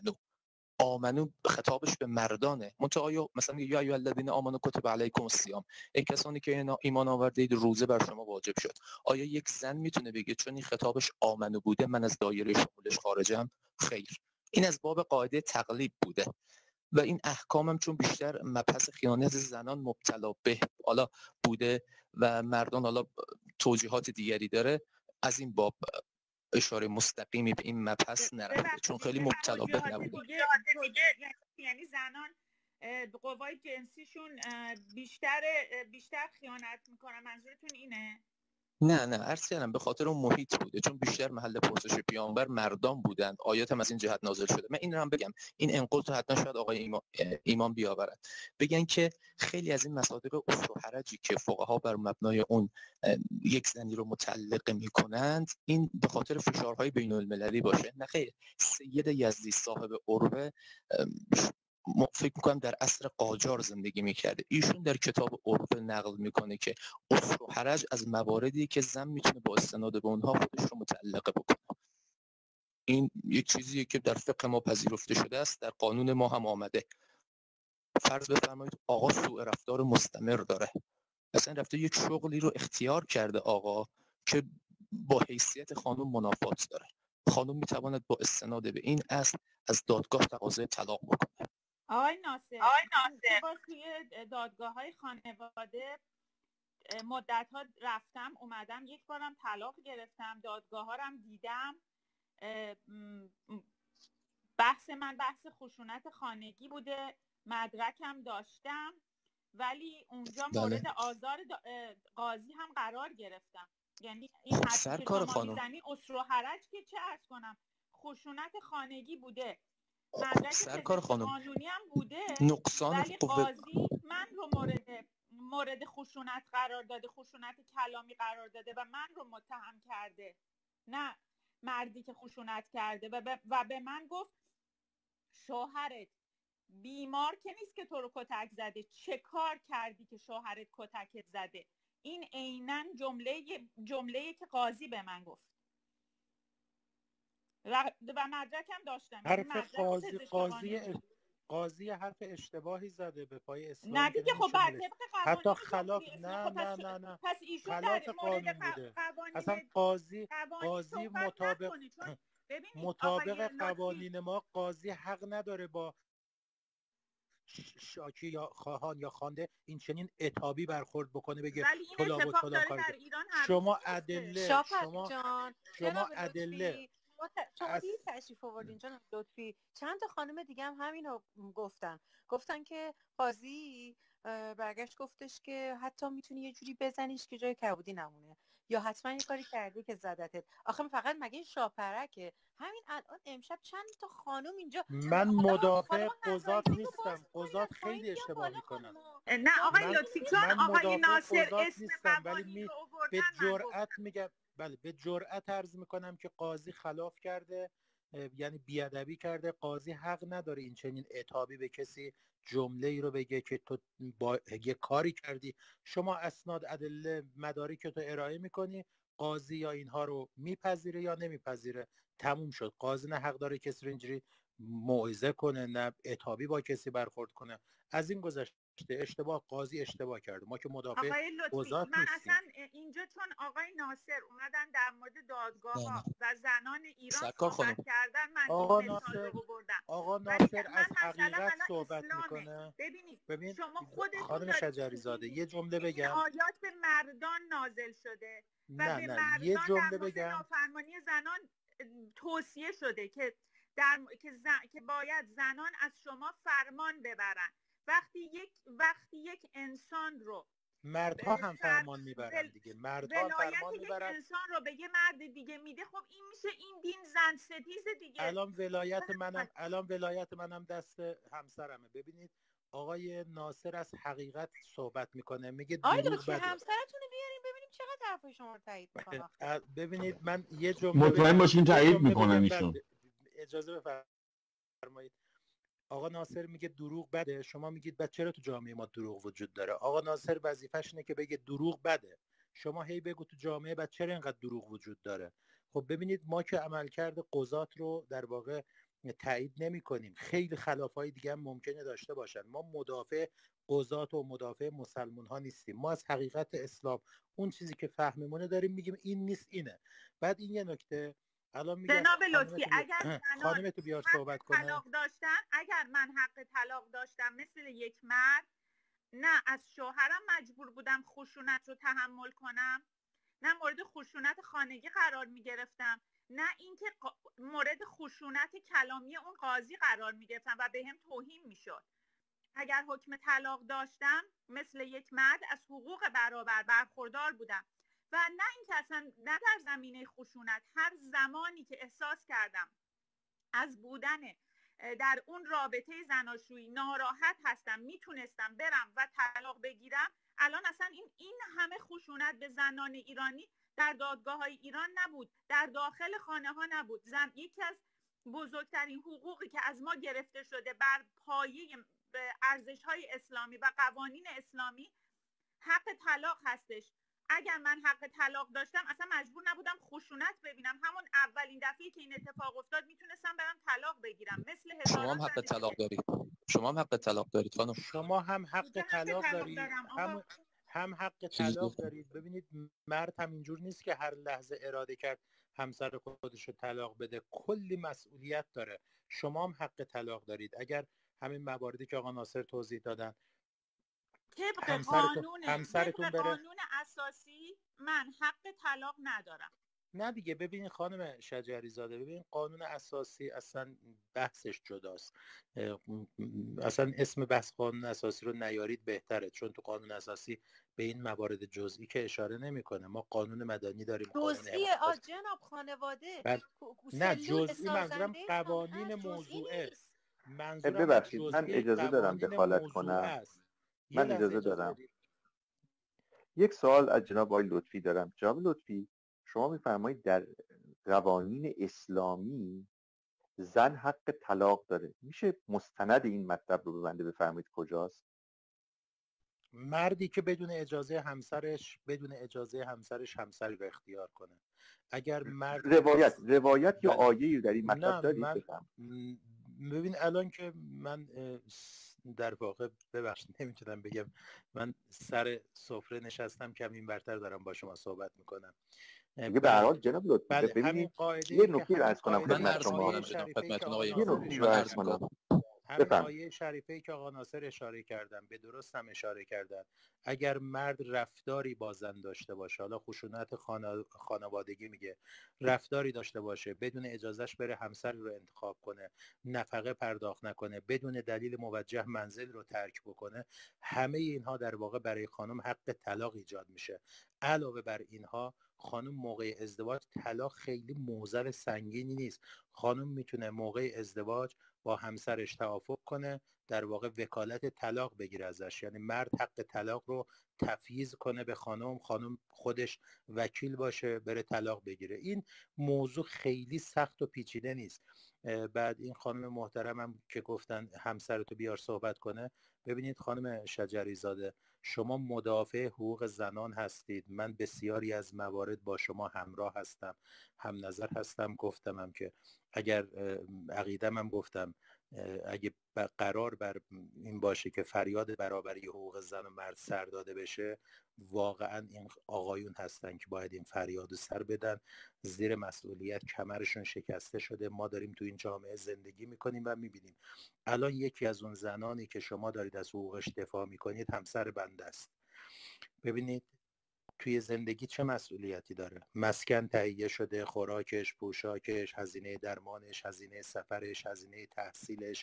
آمنو خطابش به مردانه، منتها مثلا میگه یا ایها الذین آمنو کتب علیکم الصیام، ای کسانی که ایمان آوردید روزه بر شما واجب شد. آیا یک زن میتونه بگه چون این خطابش آمنو بوده من از دایره شمولش خارجم؟ خیر، این از باب قاعده تقلیب بوده و این احکامم چون بیشتر مبحث خیانت زنان مبتلا به حالا بوده و مردان حالا توجیهات دیگری داره، از این باب اشاره مستقیمی به این مبحث نرفته چون خیلی مبتلا به نبوده. یعنی زنان قوای جنسیشون بیشتر خیانت میکنن، منظورتون اینه؟ نه عرض کردم به خاطر اون محیط بوده، چون بیشتر محل پرسش پیامبر مردان بودند، آیات هم از این جهت نازل شده. من این رو هم بگم، این انقلت حتما شاید آقای ایمان بیاورد، بگن که خیلی از این مصادیق اسر و حرجی که فقها بر مبنای اون یک زنی رو متعلق میکنند این به خاطر فشارهای بین المللی باشه. نه خیر، سید یزدی صاحب عروه فکر میکنم در عصر قاجار زندگی میکرده، ایشون در کتاب عروه نقل میکنه که اسر و حرج از مواردی که زن میتونه با استناد به اونها خودش رو متعلقه بکنه. این یک چیزیه که در فقه ما پذیرفته شده است، در قانون ما هم آمده. فرض بفرمایید آقا سوء رفتار مستمر داره، مثلا رفته یک شغلی رو اختیار کرده آقا که با حیثیت خانم منافات داره، خانم میتواند با استناد به این اصل از دادگاه تقاضای طلاق بکنه. آقای ناصر باز توی دادگاه‌های خانواده مدت‌ها رفتم اومدم، یک بارم طلاق گرفتم، دادگاه‌ها رو دیدم. بحث من بحث خشونت خانگی بوده، مدرکم داشتم، ولی اونجا مورد آزار قاضی هم قرار گرفتم. یعنی این حدی که شما میزنی اسر و حرج که چه عرض کنم، خشونت خانگی بوده، مدرک قانونی هم بوده، ولی قاضی من رو مورد خشونت قرار داده، خشونت کلامی قرار داده و من رو متهم کرده، نه مردی که خشونت کرده و به من گفت شوهرت بیمار که نیست که تو رو کتک زده، چه کار کردی که شوهرت کتکت زده. این عیناً جمله‌ای که قاضی به من گفت و مدرکم داشتم. حرف قاضی حرف اشتباهی زده به پای اسلام. نه دیگه خب بر طبق قوانین حتی خلاف نه پس ایشون خلاف قانون بوده. اصلا قاضی مطابق قوانین ما قاضی حق نداره با شاکی یا خواهان یا خوانده این چنین عتابی برخورد بکنه، بگه طلاق کار. شما ادله چطوری تشریف آوردین جناب لطفی؟ چند تا خانم دیگه هم همینو گفتن که قاضی برگشت گفتش که حتی میتونی یه جوری بزنیش که جای کبودی نمونه، یا حتما یه کاری کردی که زدتت. آخه فقط مگه این شاپرکه؟ همین الان امشب چند تا خانم اینجا. من مدافع قضات نیستم، قضات خیلی اشتباه میکنن. نه آقای لطفی، چون آقای ناصر اسم ولی به جرئت میگم بله به جرأت عرض میکنم که قاضی خلاف کرده، یعنی بیادبی کرده. قاضی حق نداره این چنین عتابی به کسی جمله ای رو بگه که تو با یه کاری کردی. شما اسناد، ادله، مدارک که تو ارائه میکنی، قاضی یا اینها رو میپذیره یا نمیپذیره، تموم شد. قاضی نه حق داره کسی رو اینجوری موعظه کنه، نه عتابی با کسی برخورد کنه. از این گذشته اشتباه، قاضی اشتباه کرده، ما که مدافع قضات من نیستیم. اصلا اینجا چون آقای ناصر اومدن در مورد دادگاه ها و زنان ایران صحبت کردن، من آقا این مثال رو بردم. آقا ناصر از حقیقت صحبت اسلامه. میکنه. ببین شما خودتون خانم شجری زاده یه جمله بگم. آیات به مردان نازل شده و به مردان یه جمله در مورد نافرمانی زنان توصیه شده که که باید زنان از شما فرمان ببرن. وقتی یک انسان رو مردها هم فرمان میبرن دیگه، مردها فرمان میبرن. یک انسان رو به یه مرد دیگه میده، خب این میشه این دین زن ستیز دیگه. الان ولایت منم دست همسرمه. ببینید آقای ناصر از حقیقت صحبت میکنه، میگه دروغ بده. همسرتون رو بیاریم ببینیم چقدر حرف شما رو تایید میکنه. ببینید من یه جمله مطمئن باشین تایید میکنن ایشون. اجازه بفرمایید. آقا ناصر میگه دروغ بده، شما میگید بعد چرا تو جامعه ما دروغ وجود داره؟ آقا ناصر وظیفش اینه که بگه دروغ بده، شما هی بگو تو جامعه بعد چرا اینقدر دروغ وجود داره. خب ببینید ما که عملکرد قضات رو در واقع تایید نمی‌کنیم، خیلی خلافای دیگه هم ممکنه داشته باشن. ما مدافع قضات و مدافع مسلمان ها نیستیم. ما از حقیقت اسلام اون چیزی که فهممونه داریم میگیم این نیست اینه. بعد این یه نکته الان میگم جناب لطفی اگر خانمتو بیار صحبت کنه. طلاق داشتن، اگر من حق طلاق داشتم مثل یک مرد، نه از شوهرم مجبور بودم خشونت رو تحمل کنم، نه مورد خشونت خانگی قرار می گرفتم، نه اینکه مورد خشونت کلامی اون قاضی قرار می گرفتم و بهم توهین می شد. اگر حکم طلاق داشتم مثل یک مرد از حقوق برابر برخوردار بودم و نه اینکه اصلا نه در زمینه خشونت، هر زمانی که احساس کردم از بودن در اون رابطه زناشویی ناراحت هستم، میتونستم برم و طلاق بگیرم. الان اصلا این همه خشونت به زنان ایرانی در دادگاه‌های ایران نبود، در داخل خانه ها نبود. یکی از بزرگترین حقوقی که از ما گرفته شده بر پایه ارزش‌های اسلامی و قوانین اسلامی حق طلاق هستش. اگر من حق طلاق داشتم اصلا مجبور نبودم خشونت ببینم. همون اولین دفعه که این اتفاق افتاد میتونستم برم طلاق بگیرم. مثل شما هم حق طلاق دارید. شما هم حق طلاق دارید خانم. شما هم حق طلاق دارید. هم حق طلاق دارید. ببینید مرد هم اینجور نیست که هر لحظه اراده کرد همسر خودش رو طلاق بده، کلی مسئولیت داره. شما هم حق طلاق دارید. اگر همین مواردی که آقا ناصر توضیح دادن طبق قانون اساسی من حق طلاق ندارم. نه دیگه. ببینید خانم شجری زاده، ببین قانون اساسی اصلا بحثش جداست. اصلا اسم بحث قانون اساسی رو نیارید بهتره، چون تو قانون اساسی به این موارد جزئی که اشاره نمیکنه. ما قانون مدنی داریم، جزئی جناب خانواده. نه جزئی منظورم قوانین موضوعه. ببخشید من اجازه دارم دخالت کنم. من اجازه دارم. یک سوال از جناب آقای لطفی دارم. جناب لطفی شما میفرمایید در قوانین اسلامی زن حق طلاق داره. میشه مستند این مطلب رو به بنده بفرمایید کجاست؟ مردی که بدون اجازه همسرش همسری رو اختیار کنه. اگر مرد روایت یا آیه‌ای در این مطلب دارید؟ ببین الان که من در واقع ببخشید نمیتونم بگم، من سر سفره نشستم کمی برتر دارم با شما صحبت میکنم. دیگه به هر حال جناب لطفی ببینید یه نکته عرض کنم خدمت شما. همین آیه شریفه‌ای که آقا ناصر اشاره کردن به درست هم اشاره کردن. اگر مرد رفتاری با زن داشته باشه، حالا خشونت خانوادگی میگه، رفتاری داشته باشه بدون اجازهش بره همسر رو انتخاب کنه، نفقه پرداخت نکنه، بدون دلیل موجه منزل رو ترک بکنه، همه اینها در واقع برای خانم حق طلاق ایجاد میشه. علاوه بر اینها خانم موقع ازدواج طلاق خیلی موزل سنگینی نیست. خانم میتونه موقع ازدواج با همسرش توافق کنه، در واقع وکالت طلاق بگیره ازش، یعنی مرد حق طلاق رو تفییض کنه به خانم، خانم خودش وکیل باشه بره طلاق بگیره. این موضوع خیلی سخت و پیچیده نیست. بعد این خانم محترمم که گفتن همسرتو بیار صحبت کنه، ببینید خانم شجری زاده، شما مدافع حقوق زنان هستید، من بسیاری از موارد با شما همراه هستم، هم نظر هستم. گفتمم که اگر عقیدم هم گفتم اگه قرار بر این باشه که فریاد برابری حقوق زن و مرد سر داده بشه، واقعا این آقایون هستن که باید این فریاد سر بدن. زیر مسئولیت کمرشون شکسته شده. ما داریم تو این جامعه زندگی میکنیم و میبینیم الان یکی از اون زنانی که شما دارید از حقوقش دفاع میکنید همسر بنده است. ببینید توی زندگی چه مسئولیتی داره؟ مسکن تهیه شده، خوراکش، پوشاکش، هزینه درمانش، هزینه سفرش، هزینه تحصیلش.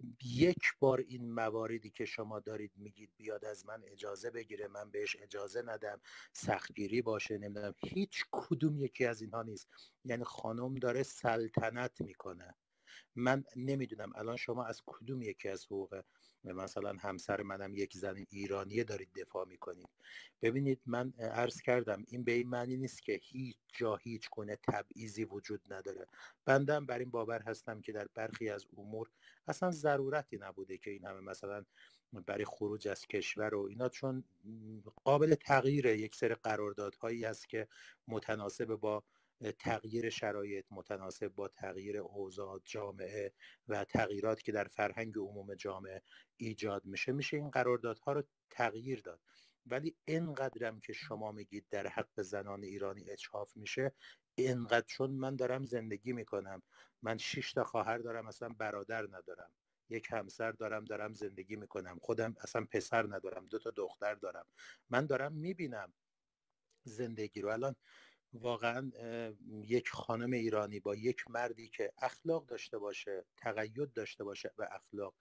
یک بار این مواردی که شما دارید میگید بیاد از من اجازه بگیره، من بهش اجازه ندم، سختگیری باشه، نمیدونم، هیچ کدوم یکی از اینها نیست. یعنی خانم داره سلطنت میکنه. من نمیدونم الان شما از کدوم یکی از حقوق مثلا همسر منم یک زن ایرانیه دارید دفاع میکنید. ببینید من عرض کردم این به این معنی نیست که هیچ جا هیچ گونه تبعیضی وجود نداره. بنده بر این باور هستم که در برخی از امور اصلا ضرورتی نبوده که این همه مثلا برای خروج از کشور و اینا، چون قابل تغییر یک سری قراردادهایی هست که متناسب با تغییر شرایط، متناسب با تغییر اوضاع جامعه و تغییرات که در فرهنگ عموم جامعه ایجاد میشه این قراردادها رو تغییر داد. ولی اینقدرم که شما میگید در حق زنان ایرانی اجحاف میشه، اینقدر چون من دارم زندگی میکنم، من 6 تا خواهر دارم، اصلا برادر ندارم، یک همسر دارم زندگی میکنم، خودم اصلا پسر ندارم، 2 تا دختر دارم، من دارم میبینم زندگی رو. الان واقعا یک خانم ایرانی با یک مردی که اخلاق داشته باشه، تقید داشته باشه و اخلاق،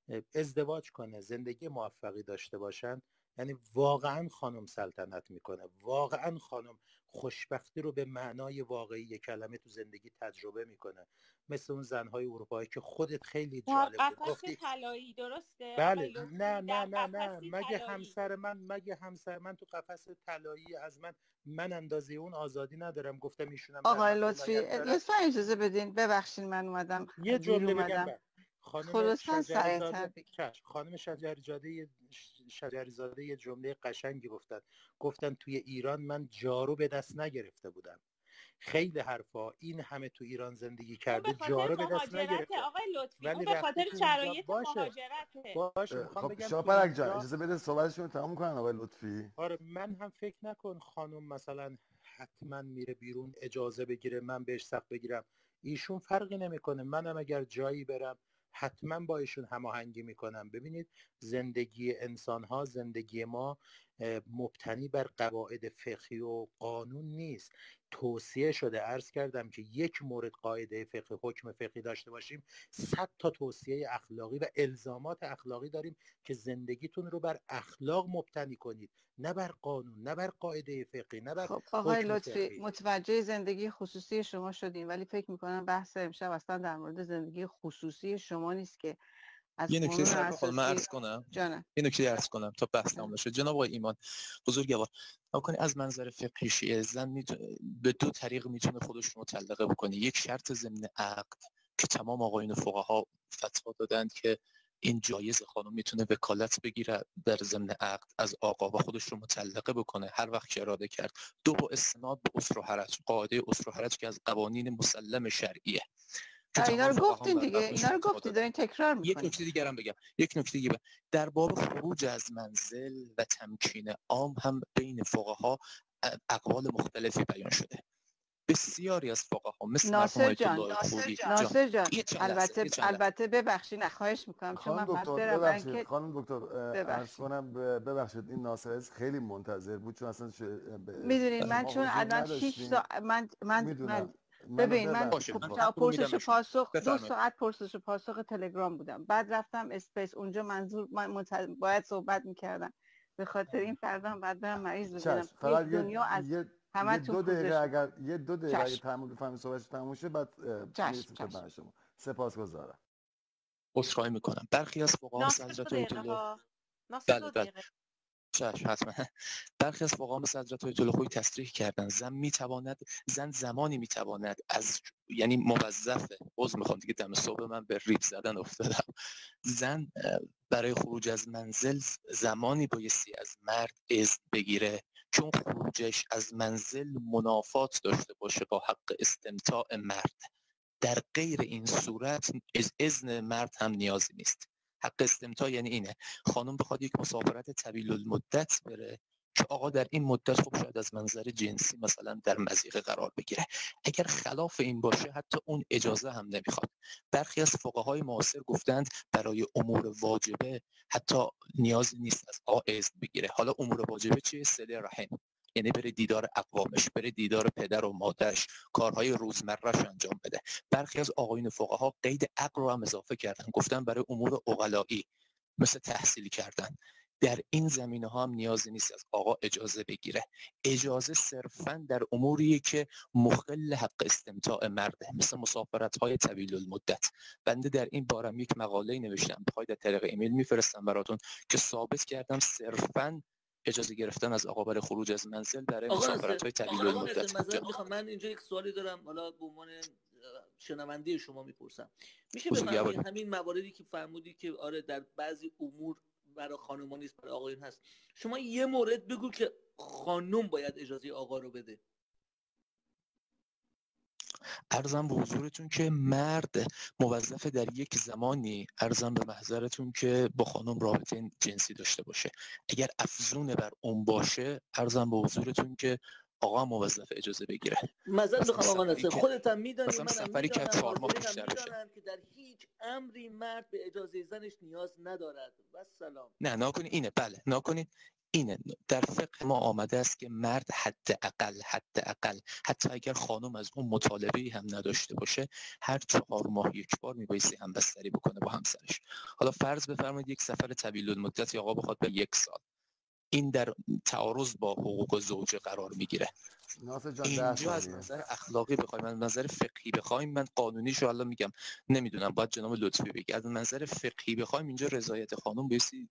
ازدواج کنه، زندگی موفقی داشته باشن، یعنی واقعا خانم سلطنت میکنه، واقعا خانم خوشبختی رو به معنای واقعی کلمه تو زندگی تجربه میکنه. مثل اون زنهای اروپایی که خودت خیلی جالب بود گفتی طلایی، درسته؟ بله. نه مگه همسر من تو قفس طلایی از من اندازه اون آزادی ندارم. گفتم ایشونم آقای لطفی لطفا اجازه بدین، ببخشید من اومدم یه جمله بگم. خانم شجری زاده یه جمله قشنگی گفتن توی ایران من جارو به دست نگرفته بودم. خیلی حرفا، این همه تو ایران زندگی کرده جارو به دست نگرفته. آقای لطفی اون به خاطر شرایط مهاجرته. میخوام بگم شاپرک جان اجازه بده صحبتشون تموم کنن آقای لطفی. آره من هم فکر نکن خانم مثلا حتما میره بیرون اجازه بگیره من بهش سخت بگیرم، ایشون فرقی نمیکنه. منم اگر جایی برم حتما با ایشون هماهنگی میکنم. ببینید زندگی انسان ها، زندگی ما مبتنی بر قواعد فقهی و قانون نیست، توصیه شده. عرض کردم که یک مورد قاعده فقهی، حکم فقهی داشته باشیم 100 تا توصیه اخلاقی و الزامات اخلاقی داریم که زندگیتون رو بر اخلاق مبتنی کنید، نه بر قانون، نه بر قاعده فقهی، نه بر آقای لطفی متوجه زندگی خصوصی شما شدیم، ولی فکر میکنم بحث امشب اصلا در مورد زندگی خصوصی شما نیست که از یه نکته من عرض کنم. یه نکته عرض کنم تا بحث تموم بشه. جناب آقای ایمان بزرگوار، نکنید از منظر فقهی شیعه زن به 2 طریق میتونه خودش رو مطلقه بکنه. یک شرط ضمن عقد که تمام آقایون فقها فتوا دادند که این جایز، خانم میتونه وکالت بگیره در ضمن عقد از آقا و خودش رو مطلقه بکنه هر وقت که اراده کرد. 2 با استناد به عسر و حرج، قاعده عسر و حرج که از قوانین مسلم شرعیه. اینا رو گفتین دیگه، اینا رو گفتید، دارین تکرار میکنید. یک نکته دیگه هم بگم. در باب خروج از منزل و تمکین عام هم بین فقها اقوال مختلفی بیان شده. بسیاری از فقها مثل ناصر جان البته ببخشید، خواهش میکنم چون من خانم دکتر عرض کنم ببخشید این ناصر خیلی منتظر بود چون اصلا میدونید من چون الان 6 ساعت من ببین من پرسش پاسخ 2 ساعت پرسش پاسخ تلگرام بودم، بعد رفتم اسپیس، اونجا منظور من باید صحبت میکردم، به خاطر این فردا هم بعد برم مریض بزنم. فقط دنیا از همه 2 دقیقه اگر 2 دقیقه تمام بفهمید صحبتش تموم شه بعد میرسیم خدمت شما. سپاسگزارم. عذرخواهی میکنم. برخی از فقها مثل حضرت آیت الله بله چشم حتما. برخی از فقها مثل حضرت آیت الله خویی تصریح کردن زن زمانی میتواند از یعنی موظفه، عذر میخوام دیگه دم صبح من به ریب زدن افتادم، زن برای خروج از منزل زمانی بایستی از مرد اذن بگیره چون خروجش از منزل منافات داشته باشه با حق استمتاع مرد. در غیر این صورت اذن مرد هم نیازی نیست. حق استمتاع یعنی اینه خانم بخواد یک مسافرت طویل المدت بره که آقا در این مدت خب شاید از منظر جنسی مثلا در مضیقه قرار بگیره. اگر خلاف این باشه حتی اون اجازه هم نمیخواد. برخی از فقهای معاصر گفتند برای امور واجبه حتی نیازی نیست از آقا اذن بگیره. حالا امور واجبه چیه؟ صله رحم، یعنی بره دیدار اقوامش، بره دیدار پدر و مادرش، کارهای روزمره‌اش انجام بده. برخی از آقایون فقها قید عقل رو هم اضافه کردن، گفتن برای امور عقلایی مثل تحصیل کردن در این زمینه‌ها هم نیازی نیست از آقا اجازه بگیره. اجازه صرفاً در اموری که مخل حق استمتاع مرده، مثل مسافرت‌های طویل المدت. بنده در این بارم یک مقاله نوشتم، بخواید در طریق ایمیل میفرستم براتون که ثابت کردم صرفاً اجازه گرفتن از آقا برای خروج از منزل برای مسافرت‌های طویل المدت. من اینجا یک سوالی دارم، حالا به عنوان شنونده شما میپرسم. میشه بفرمایید همین مواردی که فرمودی که آره در بعضی امور برای خانم‌ها نیست برای آقایون هست، شما یه مورد بگو که خانم باید اجازه آقا رو بده. عرضم به حضورتون که مرد موظف در یک زمانی، عرضم به محضرتون که با خانم رابطه جنسی داشته باشه. اگر افزون بر اون باشه عرضم به حضورتون که آقا موظف اجازه بگیره. مثلا بخوام آقا ناصر خودت هم میدونی، منم سفری که 4 ماه بیشتر بشه که در هیچ امری مرد به اجازه زنش نیاز ندارد. والسلام. نه ناکنید اینه، بله ناکنید اینه، در فقه ما آمده است که مرد حداقل حتی اگر خانم از اون مطالبه‌ای هم نداشته باشه هر 4 ماه یک بار میبایستی همبستری بکنه با همسرش. حالا فرض بفرمایید یک سفر طویل المدت آقا بخواد به 1 سال، این در تعارض با حقوق زوجه قرار میگیره. اینجا از نظر اخلاقی بخوایم، از نظر فقهی بخوایم، من قانونیش رو الان میگم نمیدونم باید جناب لطفی بگه، از نظر فقهی بخوایم اینجا رضایت خانم بایستی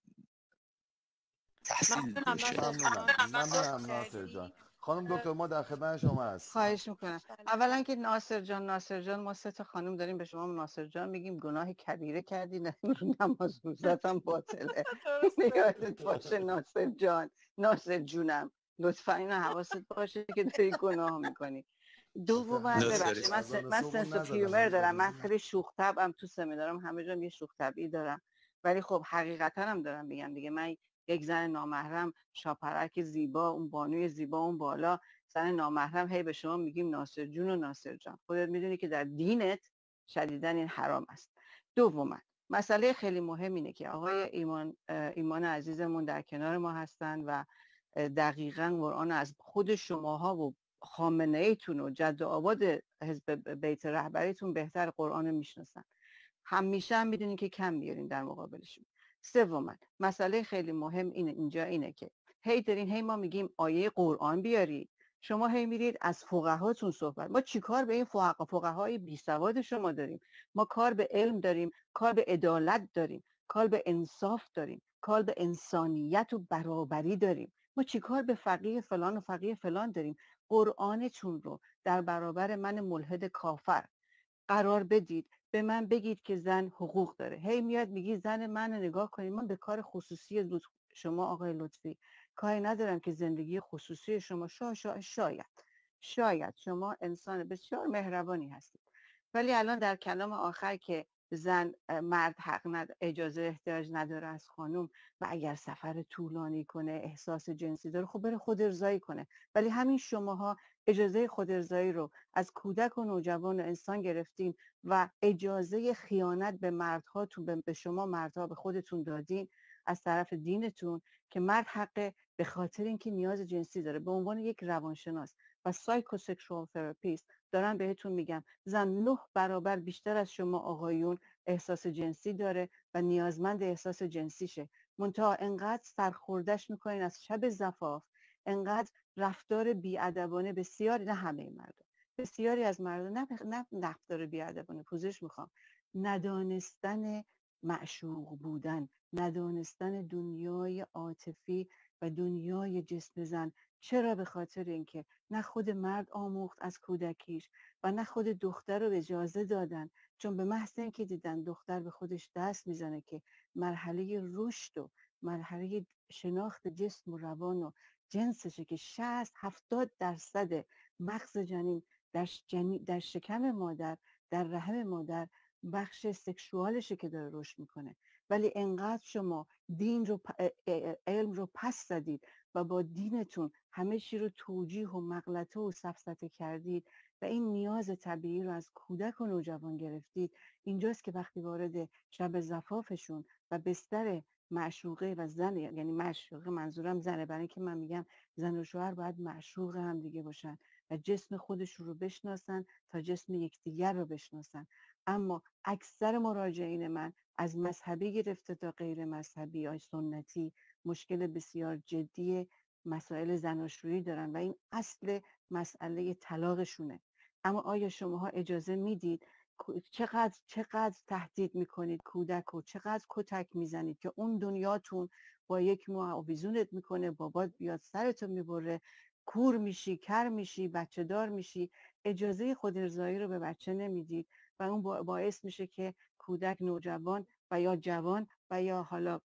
تحصیل بشه. ممنونم ناصر جان. خانم دکتر ما در خدمت شما هستیم. خواهش میکنم. اولا که ناصر جان ما 3 تا خانم داریم، به شما ناصر جان میگیم گناه کبیره کردی، نماز روزت هم باطله. یادت باشه ناصر جونم لطفا این حواست باشه که داری گناه میکنی. دوما ببخشید من سنس اف هیومر دارم، من خیلی شوخ طبعم، تو سمینارم همه جا یه شوخ طبعی دارم، ولی خب حقیقتا هم دارم میگم دیگه. من یک زن نامحرم، شاپرک زیبا، اون بانوی زیبا اون بالا، زن نامحرم، هی به شما میگیم ناصر جون و ناصر جان. خودت میدونی که در دینت شدیداً این حرام است. دوما مسئله خیلی مهم اینه که آقای ایمان عزیزمون در کنار ما هستن و دقیقاً قرآن از خود شماها و خامنه ایتون و جد و آباد حزب بیت رهبریتون بهتر قرآن میشناسن. همیشه هم میدونین که کم میارین در مقابلشون. سوما مسئله خیلی مهم اینه که هی ما میگیم آیه قرآن بیاری، شما هی میرید از فقهاتون صحبت. ما چیکار به این فقهای بی سواد شما داریم؟ ما کار به علم داریم، کار به عدالت داریم، کار به انصاف داریم، کار به انسانیت و برابری داریم. ما چیکار به فقیه فلان و فقیه فلان داریم؟ قرآنتون رو در برابر من ملحد کافر قرار بدید، به من بگید که زن حقوق داره. هی میاد میگی زن من نگاه کنید. من به کار خصوصی شما آقای لطفی کاری ندارم که زندگی خصوصی شما شاید شما انسان بسیار مهربانی هستید، ولی الان در کلام آخر که مرد اجازه احتیاج نداره از خانم و اگر سفر طولانی کنه احساس جنسی داره خب بره خود ارضایی کنه، ولی همین شماها اجازه خود ارضایی رو از کودک و نوجوان و انسان گرفتین و اجازه خیانت به مردهاتون، به شما مردها به خودتون دادین از طرف دینتون که مرد حق به خاطر اینکه نیاز جنسی داره. به عنوان یک روانشناس و سایکوسکشوال تراپیست دارم بهتون میگم زن 9 برابر بیشتر از شما آقایون احساس جنسی داره و نیازمند احساس جنسیشه. منتها انقدر سرخوردش میکنین از شب زفاف، انقدر رفتار بیادبانه بسیاری، نه همه مردم، بسیاری از مردم نه رفتار بیادبانه، پوزش میخوام، ندانستن معشوق بودن، ندانستن دنیای عاطفی و دنیای جسم زن. چرا؟ به خاطر اینکه نه خود مرد آموخت از کودکیش و نه خود دختر رو اجازه دادن، چون به محض اینکه دیدن دختر به خودش دست میزنه که مرحله رشد و مرحله شناخت جسم و روان و جنسشه که 60-70% مغز جنین در شکم مادر، در رحم مادر بخش سکشوالشه که داره رشد میکنه. ولی انقدر شما دین رو علم رو پس زدید و با دینتون همه چی رو توجیه و مغلطه و سفسطه کردید و این نیاز طبیعی رو از کودک و نوجوان گرفتید. اینجاست که وقتی وارد شب زفافشون و بستر معشوقه و زن، یعنی معشوقه منظورم زنه، برای اینکه من میگم زن و شوهر باید معشوق هم دیگه باشن و جسم خودشون رو بشناسن تا جسم یکدیگر رو بشناسن. اما اکثر مراجعین من از مذهبی گرفته تا غیر مذهبی یا سنتی مشکل بسیار جدی مسائل زناشویی دارن و این اصل مسئله طلاقشونه. اما آیا شماها اجازه میدید چقدر تهدید میکنید کودک و چقدر کتک میزنید که اون دنیاتون با یک مو آویزونت میکنه، بابات بیاد سرتو میبره، کور میشی، کر میشی، بچه دار میشی، اجازه خودارضایی رو به بچه نمیدید و اون باعث میشه که کودک، نوجوان و یا جوان و یا حالا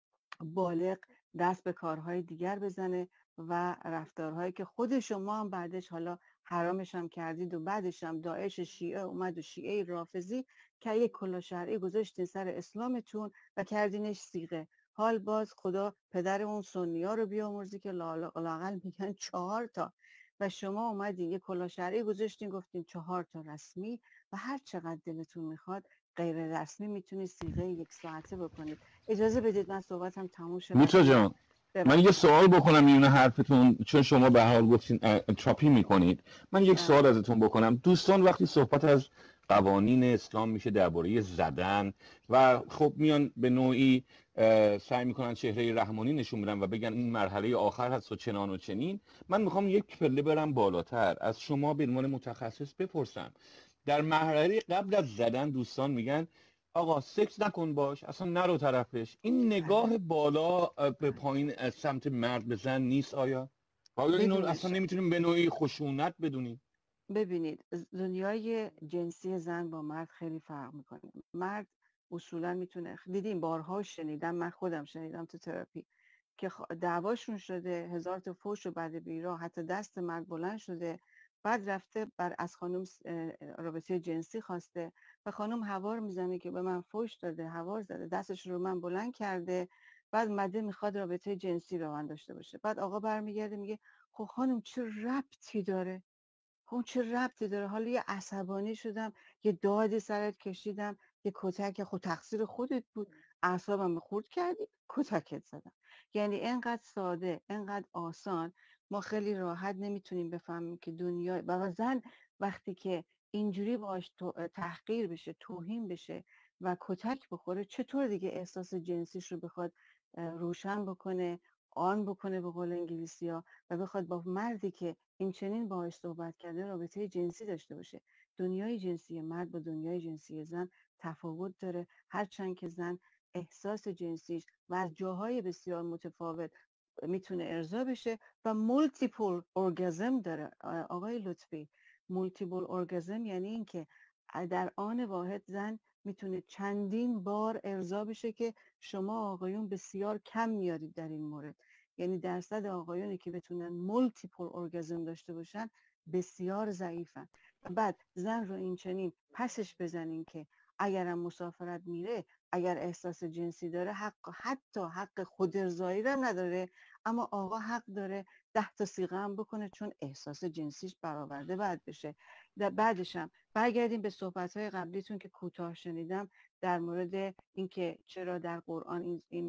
بالغ دست به کارهای دیگر بزنه و رفتارهایی که خود شما هم بعدش حالا حرامش هم کردید و بعدش هم داعش شیعه اومد و شیعه رافضی که یک کلاه شرعی گذاشتین سر اسلامتون و کردینش صیغه. حال باز خدا پدر اون سنی ها رو بیامرزی که لااقل میگن 4 تا و شما اومدین یک کلاه شرعی گذاشتین گفتین 4 تا رسمی و هر چقدر دلتون میخواد غیر رسمی میتونید صیغه 1 ساعته بکنید. اجازه بدید من صحبتم تموم شه. میترا جان من یه سوال بکنم میونه حرفتون، چون شما به حال گفتین تراپی میکنید، من یک سوال ازتون بکنم. دوستان وقتی صحبت از قوانین اسلام میشه درباره زدن و خب میان به نوعی سعی میکنن چهره رحمانی نشون بدن و بگن این مرحله آخر هست و چنان و چنین، من میخوام یک پله برم بالاتر از شما به عنوان متخصص بپرسم. در مرحله قبل از زدن دوستان میگن آقا سکس نکن باش، اصلا نرو طرفش. این نگاه بالا به پایین از سمت مرد به زن نیست آیا؟ آیا اینو اصلا نمیتونیم به نوعی خشونت بدونیم؟ ببینید دنیای جنسی زن با مرد خیلی فرق میکنه. مرد اصولا میتونه، دیدیم بارها شنیدم، من خودم شنیدم تو تراپی که دعواشون شده، 1000 تا فحش و بعد بیرا، حتی دست مرد بلند شده، بعد رفته از خانم رابطه جنسی خواسته و خانم هوار میزنه که به من فحش داده، هوار زده، دستش رو من بلند کرده، بعد مده میخواد رابطه جنسی با من داشته باشه. بعد آقا برمیگرده میگه خب خانم چه ربطی داره؟ خب چه ربطی داره؟ حالا یه عصبانی شدم، یه دادی سرت کشیدم، یه کتک، خود تقصیر خودت بود، اعصابم خورد کردی، کتکت زدم. یعنی اینقدر ساده، اینقدر آسان ما خیلی راحت نمیتونیم بفهمیم که دنیا و زن وقتی که اینجوری باش تحقیر بشه، توهین بشه و کتک بخوره، چطور دیگه احساس جنسیش رو بخواد روشن بکنه، آن بکنه به قول انگلیسی‌ها، و بخواد با مردی که این چنین باهاش صحبت کرده رابطه جنسی داشته باشه. دنیای جنسی مرد با دنیای جنسی زن تفاوت داره، هرچند که زن احساس جنسیش و از جاهای بسیار متفاوت میتونه ارضا بشه و مولتیپل اورگازم داره. آقای لطفی، مولتیپل اورگازم یعنی این که در آن واحد زن میتونه چندین بار ارضا بشه که شما آقایون بسیار کم میارید در این مورد. یعنی درصد آقایونی که بتونن مولتیپل اورگازم داشته باشن بسیار ضعیفن. بعد زن رو این چنین پسش بزنین که اگرم مسافرت میره، اگر احساس جنسی داره، حتی حق خودارضایی رو نداره، اما آقا حق داره 10 تا صیغه هم بکنه چون احساس جنسیش برآورده بعد بشه. بعدش هم برگردیم به صحبت‌های قبلیتون که کوتاه شنیدم در مورد اینکه چرا در قرآن این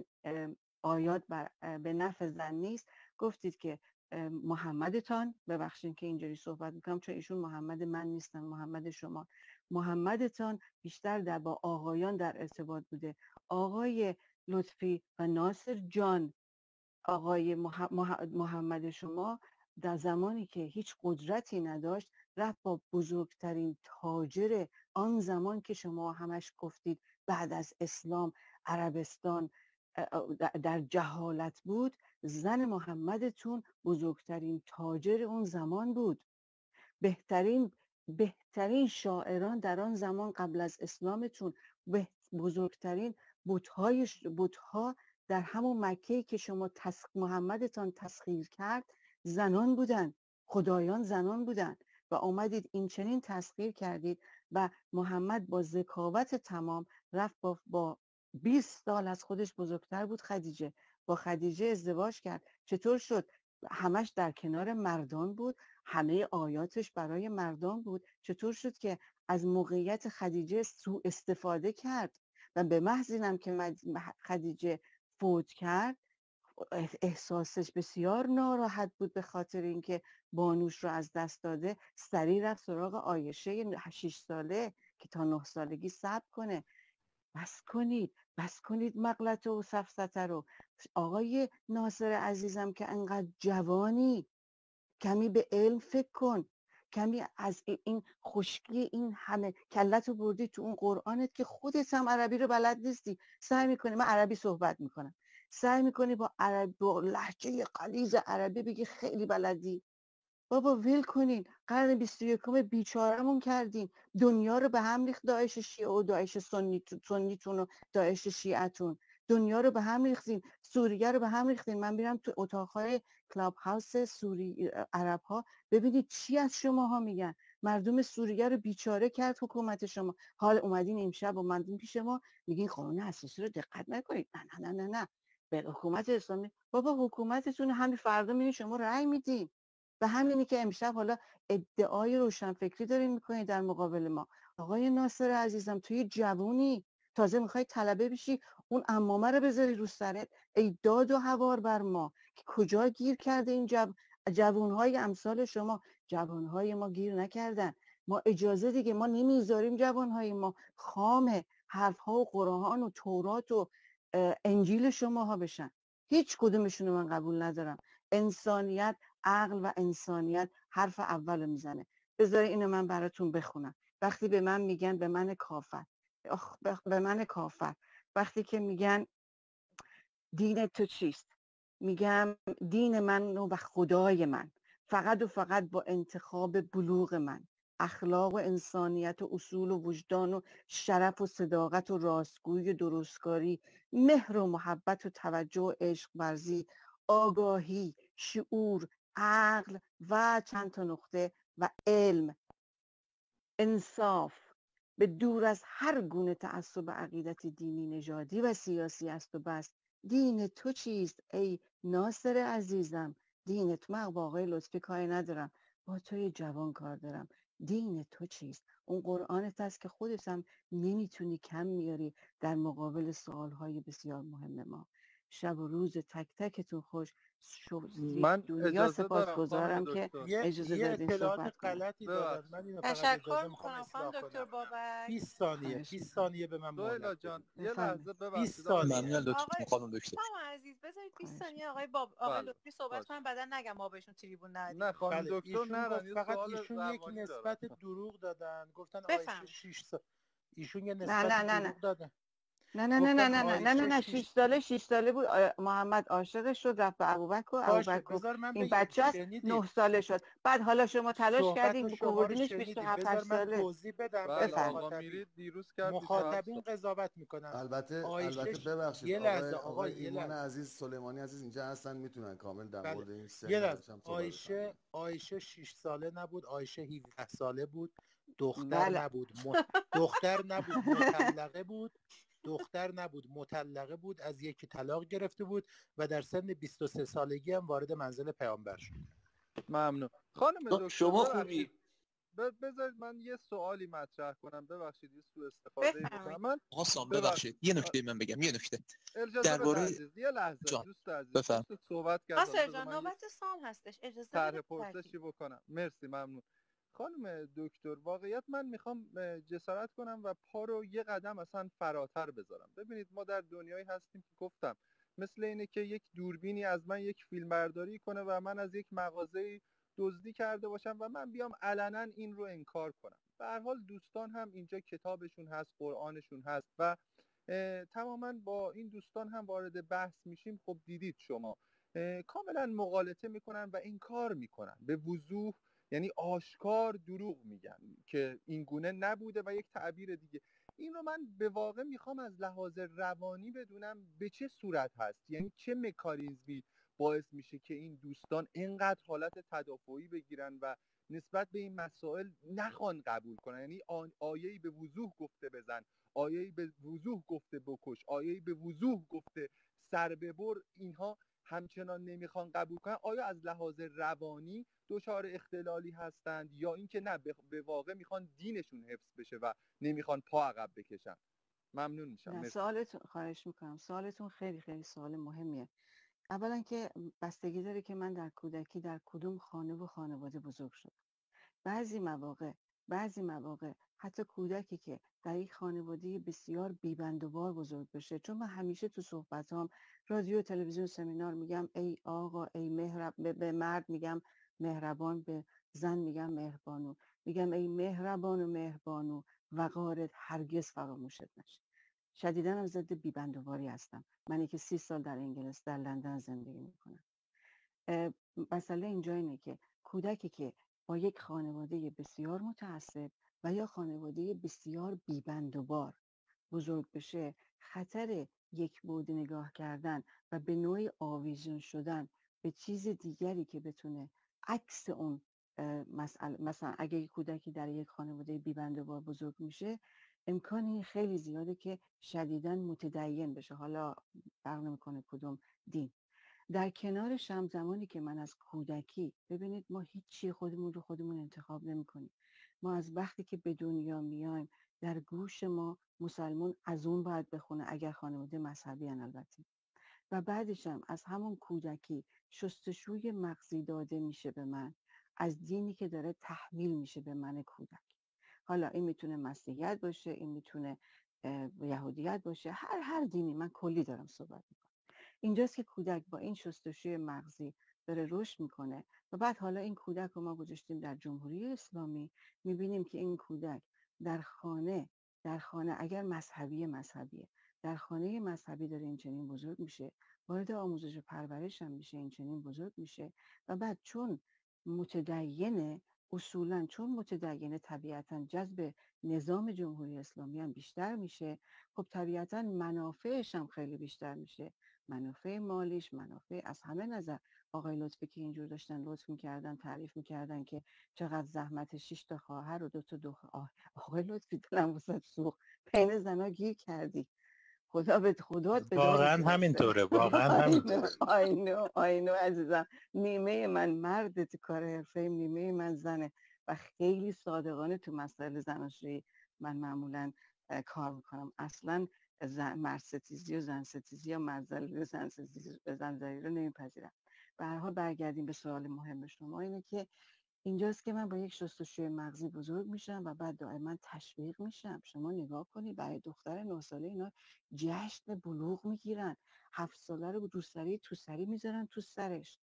آیات به نفع زن نیست. گفتید که محمدتان، ببخشید که اینجوری صحبت میکنم چون ایشون محمد من نیستن، محمد شما، محمدتان بیشتر در با آقایان در ارتباط بوده. آقای لطفی و ناصر جان، آقای محمد شما در زمانی که هیچ قدرتی نداشت رفت با بزرگترین تاجر آن زمان که شما همش گفتید بعد از اسلام عربستان در جهالت بود، زن محمدتون بزرگترین تاجر اون زمان بود. بهترین شاعران در آن زمان قبل از اسلامتون، بزرگترین بت‌ها در همون مکه‌ای که شما محمدتان تسخیر کرد زنان بودن، خدایان زنان بودن و آمدید این چنین تسخیر کردید و محمد با ذکاوت تمام رفت با 20 سال از خودش بزرگتر بود خدیجه، با خدیجه ازدواج کرد. چطور شد؟ همش در کنار مردان بود، همه آیاتش برای مردان بود. چطور شد که از موقعیت خدیجه سوء استفاده کرد؟ و به محض اینم که خدیجه فوت کرد احساسش بسیار ناراحت بود به خاطر اینکه بانوش رو از دست داده. سریع رفت سراغ عایشه 6 ساله که تا 9 سالگی صبر کنه. بس کنید مغلطه و سفسطه رو. آقای ناصر عزیزم که انقدر جوانی، کمی به علم فکر کن، کمی از این خشکی این همه کلتو بردی تو اون قرآنت که خودت هم عربی رو بلد نیستی. سعی میکنی، من عربی صحبت میکنم، سعی میکنی با لهجه غلیظ عربی بگی خیلی بلدی. بابا ول کنین، قرن 21 بیچارمون کردین، دنیا رو به هم ریخت داعش شیعه و داعش سنیتون و داعش شیعتون، دنیا رو به هم ریختین، سوریه رو به هم ریختین. من میرم تو اتاقهای کلاب هاوس عرب ها ببینید چی از شماها میگن. مردم سوریه رو بیچاره کرد حکومت شما، حال اومدین امشب اومدین پیش ما میگین قانون اساسی رو دقت نکنید. نه به حکومت اسلامی. بابا حکومتتون همین فردا میبینید شما رأی میدین. و همینی که امشب حالا ادعای روشنفکری دارین میکنید در مقابل ما. آقای ناصر عزیزم توی جوونی تازه میخوای طلبه بشی، اون عمامه رو بذاری رو سرت، ای داد و هوار بر ما که کجا گیر کرده این جوونهای امثال شما. جوونهای ما گیر نکردن، ما اجازه دیگه ما نمیذاریم جوانهای ما خام حرفها و قرآن و تورات و انجیل شماها بشن. هیچ کدومشون من قبول ندارم. انسانیت، عقل و انسانیت حرف اول میزنه. بذاری اینو من براتون بخونم. وقتی به من میگن به من کافر، وقتی که میگن دین تو چیست، میگم دین من و خدای من فقط و فقط با انتخاب بلوغ من، اخلاق و انسانیت و اصول و وجدان و شرف و صداقت و راستگویی و درستکاری، مهر و محبت و توجه و عشق ورزی، آگاهی، شعور، عقل و چند تا نقطه و علم، انصاف، به دور از هر گونه تعصب عقیدت دینی، نژادی و سیاسی است و بس. دین تو چیست ای ناصر عزیزم؟ دینت، من با آقای لطفی کاری ندارم، با توی جوان کار دارم. دین تو چیست؟ اون قرآنت است که خودت هم نمیتونی کم میاری در مقابل سوالهای بسیار مهم ما. شب و روز تک تکتون خوش. من دنیا سپاسگزارم که اجازه دادین اطلاعات غلطی دادن. من اینو فقط تشکر میکنم خانم دکتر بابک. 20 ثانیه به من مهلت جان یه لحظه ببخشید. 20 ثانیه. ممنون لطفا خانم دکتر. عزیز بذارید 20 ثانیه آقای لطفی صحبت کنن، بعدا نگم ما بهشون تریبون ندیم. نه خانم دکتر نه، فقط ایشون یک نسبت دروغ دادن، گفتن آیشه 6 سال. ایشون یه نسبت دروغ دادن. نه 6 ساله بود محمد عاشقش شد، رفت به ابوبکر، این بچه 9 ساله شد. بعد حالا شما تلاش کردین بکنیدش 27 ساله. من توضیح بدم. آقا میرید دیروز کرد مخاطبین قضاوت میکنن. البته ببخشید یه لحظه آقای ایمان عزیز، سلیمانی عزیز اینجا هستن، میتونن کامل در مورد این سن. عایشه 6 ساله نبود، عایشه 17 ساله بود. دختر نبود مطلقه بود، از یکی طلاق گرفته بود و در سن 23 سالگی هم وارد منزل پیامبر شد. ممنون خانم دکتر. شما خوبی. بذارید من یه سوالی مطرح کنم، ببخشید یه سوء استفاده میکنم. من ببخشید یه نکته من بگم، یه نکته درباره یه لحظه دوست عزیز صحبت کردم. ناصر جان نوبت سام هستش، اجازه طرح پرسشی بکنم. مرسی ممنون. خانم دکتر واقعیت من میخوام جسارت کنم و پا رو یه قدم اصلا فراتر بذارم. ببینید ما در دنیایی هستیم که گفتم مثل اینه که یک دوربینی از من یک فیلم برداری کنه و من از یک مغازه‌ای دزدی کرده باشم و من بیام علنا این رو انکار کنم. به هر حال دوستان هم اینجا کتابشون هست، قرآنشون هست و تماما با این دوستان هم وارد بحث میشیم. خب دیدید شما کاملا مغالطه میکنن و انکار میکنن به وضوح، یعنی آشکار دروغ میگن که این گونه نبوده و یک تعبیر دیگه. این رو من به واقع میخوام از لحاظ روانی بدونم به چه صورت هست، یعنی چه مکانیزمی باعث میشه که این دوستان اینقدر حالت تدافعی بگیرن و نسبت به این مسائل نخوان قبول کنن. یعنی آیه‌ای به وضوح گفته بزن، آیه‌ای به وضوح گفته بکش، آیه‌ای به وضوح گفته سر ببر، اینها همچنان نمیخوان قبول کنن. آیا از لحاظ روانی دچار اختلالی هستند یا اینکه نه به واقع میخوان دینشون حفظ بشه و نمیخوان پا عقب بکشن؟ ممنون میشم. سوالتون، خواهش میکنم، سوالتون خیلی خیلی سوال مهمیه. اولا که بستگی داره که من در کودکی در کدوم خانه و خانواده بزرگ شدم. بعضی مواقع حتی کودکی که در یک خانواده بسیار بی‌بندوبار بزرگ بشه، چون من همیشه تو صحبتام رادیو، تلویزیون، سمینار میگم ای آقا، ای به مرد میگم مهربان، به زن میگم مهربانو، میگم ای مهربان و مهربانو وقارت هرگز فراموشت نشه. شدیداً هم ضد بی‌بندوباری هستم، منی که 30 سال در انگلیس، در لندن زندگی میکنم. مسئله اینجا اینه که کودکی که با یک خانواده بسیار متعصب و یا خانواده بسیار بی‌بندوبار بزرگ بشه، خطر یک بعد نگاه کردن و به نوعی آویزون شدن به چیز دیگری که بتونه عکس اون مسئله، مثلا اگه یک کودکی در یک خانواده بی‌بندوبار بزرگ میشه، امکانی خیلی زیاده که شدیداً متدین بشه، حالا فرق نمیکنه کدوم دین. در کنارش هم زمانی که من از کودکی، ببینید ما هیچی خودمون رو خودمون انتخاب نمی کنیم. ما از وقتی که به دنیا میایم در گوش ما مسلمان از اون باید بخونه اگر خانواده مذهبی ان البته، و بعدش هم از همون کودکی شستشوی مغزی داده میشه به من از دینی که داره تحمیل میشه به من کودک. حالا این میتونه مسیحیت باشه، این میتونه یهودیت باشه، هر دینی، من کلی دارم صحبت میکنم. اینجاست که کودک با این شستشوی مغزی داره رشد میکنه و بعد حالا این کودک رو ما گذاشتیم در جمهوری اسلامی، میبینیم که این کودک در خانه اگر مذهبیه در خانه مذهبی داره این چنین بزرگ میشه، وارد آموزش و پرورش هم میشه، این چنین بزرگ میشه و بعد چون متدینه، اصولاً چون متدینه طبیعتاً جذب نظام جمهوری اسلامی هم بیشتر میشه. خب طبیعتاً منافعش هم خیلی بیشتر میشه، منافع مالیش، منافع از همه نظر. آقای لطفی که اینجور داشتن لطف میکردن تعریف میکردن که چقدر زحمت 6 تا خواهر و 2 تا دختر. آقای لطفی دلم واسه سوخت، بین زنا گیر کردی. خدا به واقعا همینطوره، واقعا همینطوره. آینو عزیزم، نیمه من مرد تو کار حرفه‌ایم، نیمه من زنه و خیلی صادقانه تو مسائل زناشویی من معمولا کار میکنم. اصلا مرد ستیزی و زن ستیزی یا مرد زن‌زدایی رو نمیپذیرم. به هر حال برگردیم به سوال مهم شما، اینه که اینجاست که من با یک شستشوی مغزی بزرگ میشم و بعد دائما تشویق میشم. شما نگاه کنید برای دختر 9 ساله اینا جشن بلوغ میگیرن، 7 ساله رو روسری تو سری میذارن تو سرش.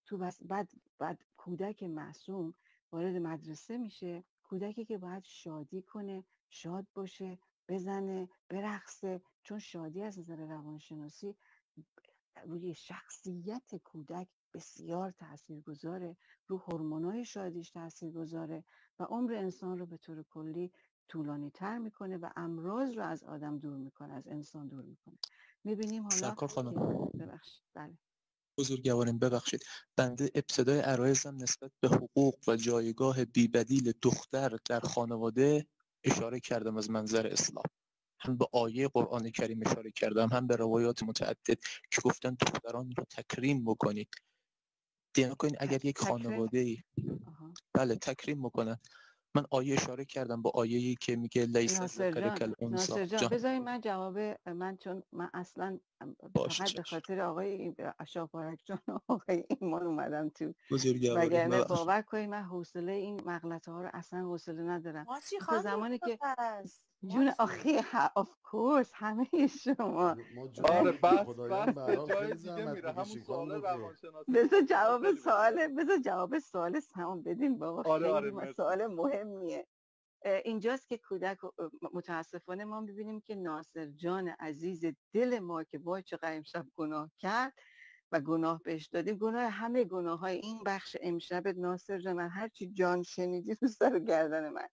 بعد کودک معصوم وارد مدرسه میشه، کودکی که باید شادی کنه، شاد باشه، بزنه، برقصه، چون شادی از نظر روانشناسی روی شخصیت کودک بسیار تاثیرگذاره، رو هورمونای شادیش تاثیرگذاره و عمر انسان رو به طور کلی طولانی تر میکنه و امراض رو از آدم دور میکنه، از انسان دور میکنه. میبینیم حالا سرکار خانم، ببخشید، بله بزرگواریم ببخشید، بنده ابتدای عرایزم نسبت به حقوق و جایگاه بی‌بدیل دختر در خانواده اشاره کردم از منظر اسلام. هم به آیه قرآن کریم اشاره کردم، هم به روایات متعدد که گفتن دختران رو تکریم بکنید. دینا کنید اگر یک خانواده‌ای بله تکریم بکنن. من آیه اشاره کردم با آیه‌ای که میگه لیس الذکر کالانثی. ناصر جان بذارید من جواب، چون من اصلا فقط به خاطر آقای اشافارک جان و آقای ایمان اومدم تو، وگرنه باور کنید من حوصله این مغلطه ها رو اصلا حوصله ندارم. تا زمانی که جون آخی of course همه شما آره بس به جای دیگه میره، همون سوال روانشناسی. بذار جواب سوال سوال بدین بابا. آره سوال مهمیه. اینجاست که کودک متاسفانه ما میبینیم که ناصر جان عزیز دل ما که وای چقدر امشب گناه کرد و گناه بهش دادیم، گناه همه گناه های این بخش امشب ناصر جان، من هرچی جان شنیدی رو سر گردن من.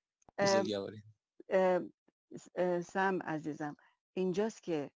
سم عزیزم، اینجاست که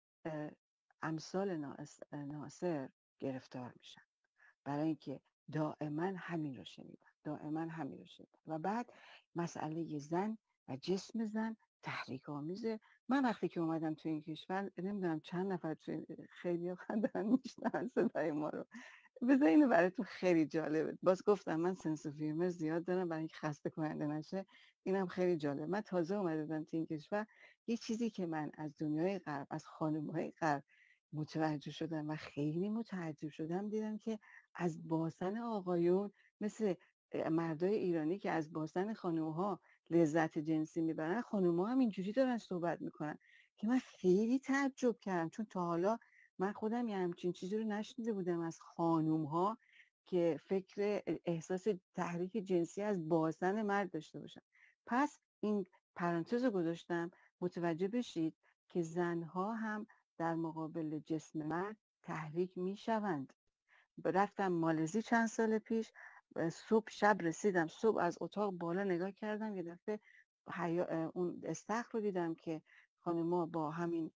امثال ناصر گرفتار میشن، برای اینکه دائما همین رو شنیدن و بعد مسئله زن و جسم زن تحریک آمیزه. من وقتی که اومدم تو این کشور نمیدونم چند نفر خیلی خندن میشنن صدای ما رو. بذار اینو براتون خیلی جالبه. باز گفتم من سنس اف هیومر زیاد دارم برای اینکه خسته کننده نشه. اینم خیلی جالب. من تازه اومدم تو این کشور، یه چیزی که من از دنیای غرب، از خانم‌های غرب متوجه شدم و خیلی متعجب شدم، دیدم که از باسن آقایون مثل مردای ایرانی که از باسن خانم‌ها لذت جنسی میبرن، خانم‌ها هم اینجوری دارن صحبت میکنن که من خیلی تعجب کردم، چون تا حالا من خودم یه همچین چیزی رو نشنیده بودم از خانوم‌ها که فکر احساس تحریک جنسی از باسن مرد داشته باشن. پس این پرانتز رو گذاشتم متوجه بشید که زنها هم در مقابل جسم مرد تحریک میشوند. رفتم مالزی چند سال پیش، صبح شب رسیدم، صبح از اتاق بالا نگاه کردم، یه دفعه اون استخر رو دیدم که خانم‌ها با همین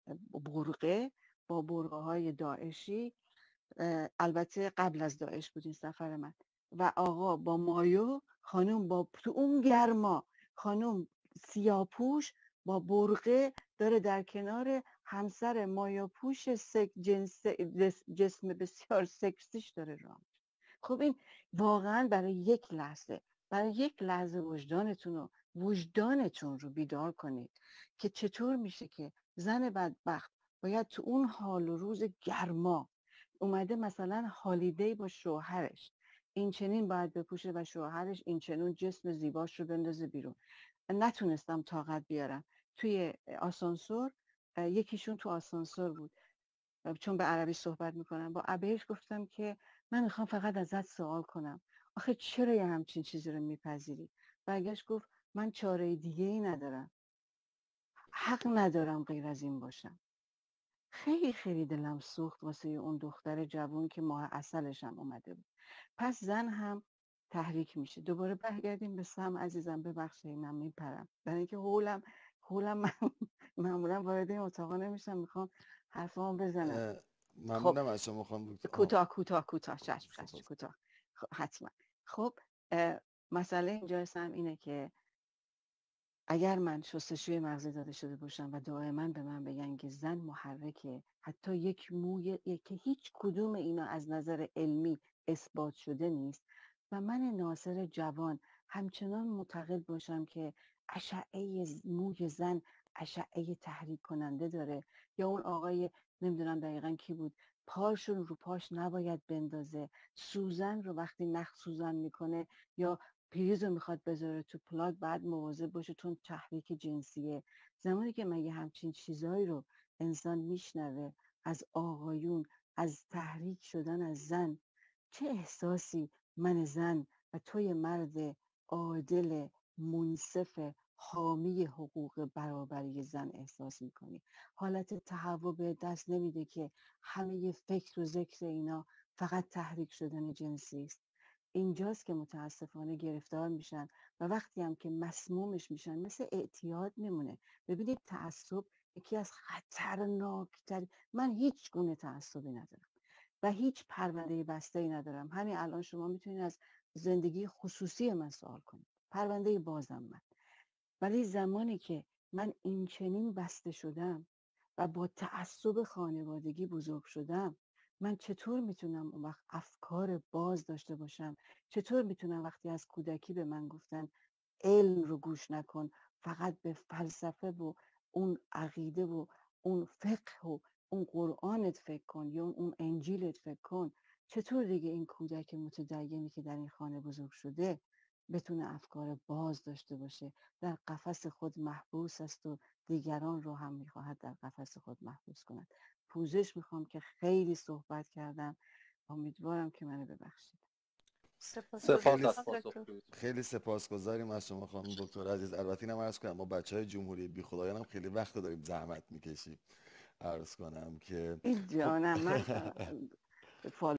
با برقه های داعشی، البته قبل از داعش بود این سفر من، و آقا با مایو، خانم با تو اون گرما، خانم سیاپوش با برقه داره در کنار همسر مایاپوش جسم بسیار سکسیش داره راه میره. خب این واقعا برای یک لحظه وجدانتون رو بیدار کنید که چطور میشه که زن بدبخت باید تو اون حال و روز گرما اومده مثلا هالیدی با شوهرش این چنین باید بپوشه و شوهرش این چنین جسم زیباش رو بندازه بیرون. نتونستم طاقت بیارم. توی آسانسور، یکیشون تو آسانسور بود، چون به عربی صحبت میکنم، با ابیش گفتم که من میخوام فقط ازت سوال کنم، آخه چرا یه همچین چیزی رو میپذیری؟ برگشت گفت من چاره دیگه ای ندارم، حق ندارم غیر از این باشم. خیلی خیلی دلم سوخت واسه اون دختر جوون که ماه عسلش هم اومده بود. پس زن هم تحریک میشه. دوباره برگردیم به سم عزیزم، ببخشید اینم میپرم، برای اینکه هولم معمولا وارد این اتاقا نمیشم، میخوام حرفامو بزنم. ممنونم از شما خانم دکتر. کوتاه چشم کوتاه. خب حتما. خب مسئله اینجا هم اینه که اگر من شستشوی مغزی داده شده باشم و دائما به من بگن که زن محرکه، حتی یک موی که هیچ کدوم اینا از نظر علمی اثبات شده نیست، و من ناصر جوان همچنان معتقد باشم که اشعه موی زن اشعه تحریک کننده داره، یا اون آقای نمیدونم دقیقاً کی بود، پاشون رو پاش نباید بندازه، سوزن رو وقتی نخ سوزن میکنه یا پریز رو میخواد بذاره تو پلاگ بعد مواظب باشه چون تحریک جنسیه. زمانی که مگه همچین چیزایی رو انسان میشنوه از آقایون، از تحریک شدن از زن، چه احساسی من زن و توی مرد عادل منصف حامی حقوق برابری زن احساس میکنی؟ حالت تهوع به دست نمیده که همه فکر و ذکر اینا فقط تحریک شدن جنسی است؟ اینجاست که متاسفانه گرفتار میشن و وقتی هم که مسمومش میشن مثل اعتیاد میمونه. ببینید تعصب یکی از خطرناکترین، من هیچ گونه تعصبی ندارم و هیچ پرونده بسته‌ای ندارم. همین الان شما میتونید از زندگی خصوصی من سوال کنید، پرونده بازم من. ولی زمانی که من این چنین بسته شدم و با تعصب خانوادگی بزرگ شدم، من چطور میتونم اون وقت افکار باز داشته باشم؟ چطور میتونم وقتی از کودکی به من گفتن علم رو گوش نکن، فقط به فلسفه و اون عقیده و اون فقه و اون قرآنت فکر کن یا اون انجیلت فکر کن، چطور دیگه این کودک متدینی که در این خانه بزرگ شده بتونه افکار باز داشته باشه؟ در قفس خود محبوس است و دیگران رو هم میخواهد در قفس خود محبوس کند. پوزش میخوام که خیلی صحبت کردم، امیدوارم که منو ببخشید. خیلی سپاسگزاریم از شما خانم دکتر عزیز. البته اینم عرض کنم ما بچهای جمهوری بی خدایان هم خیلی وقت داریم زحمت میکشیم. عرض کنم که جانم من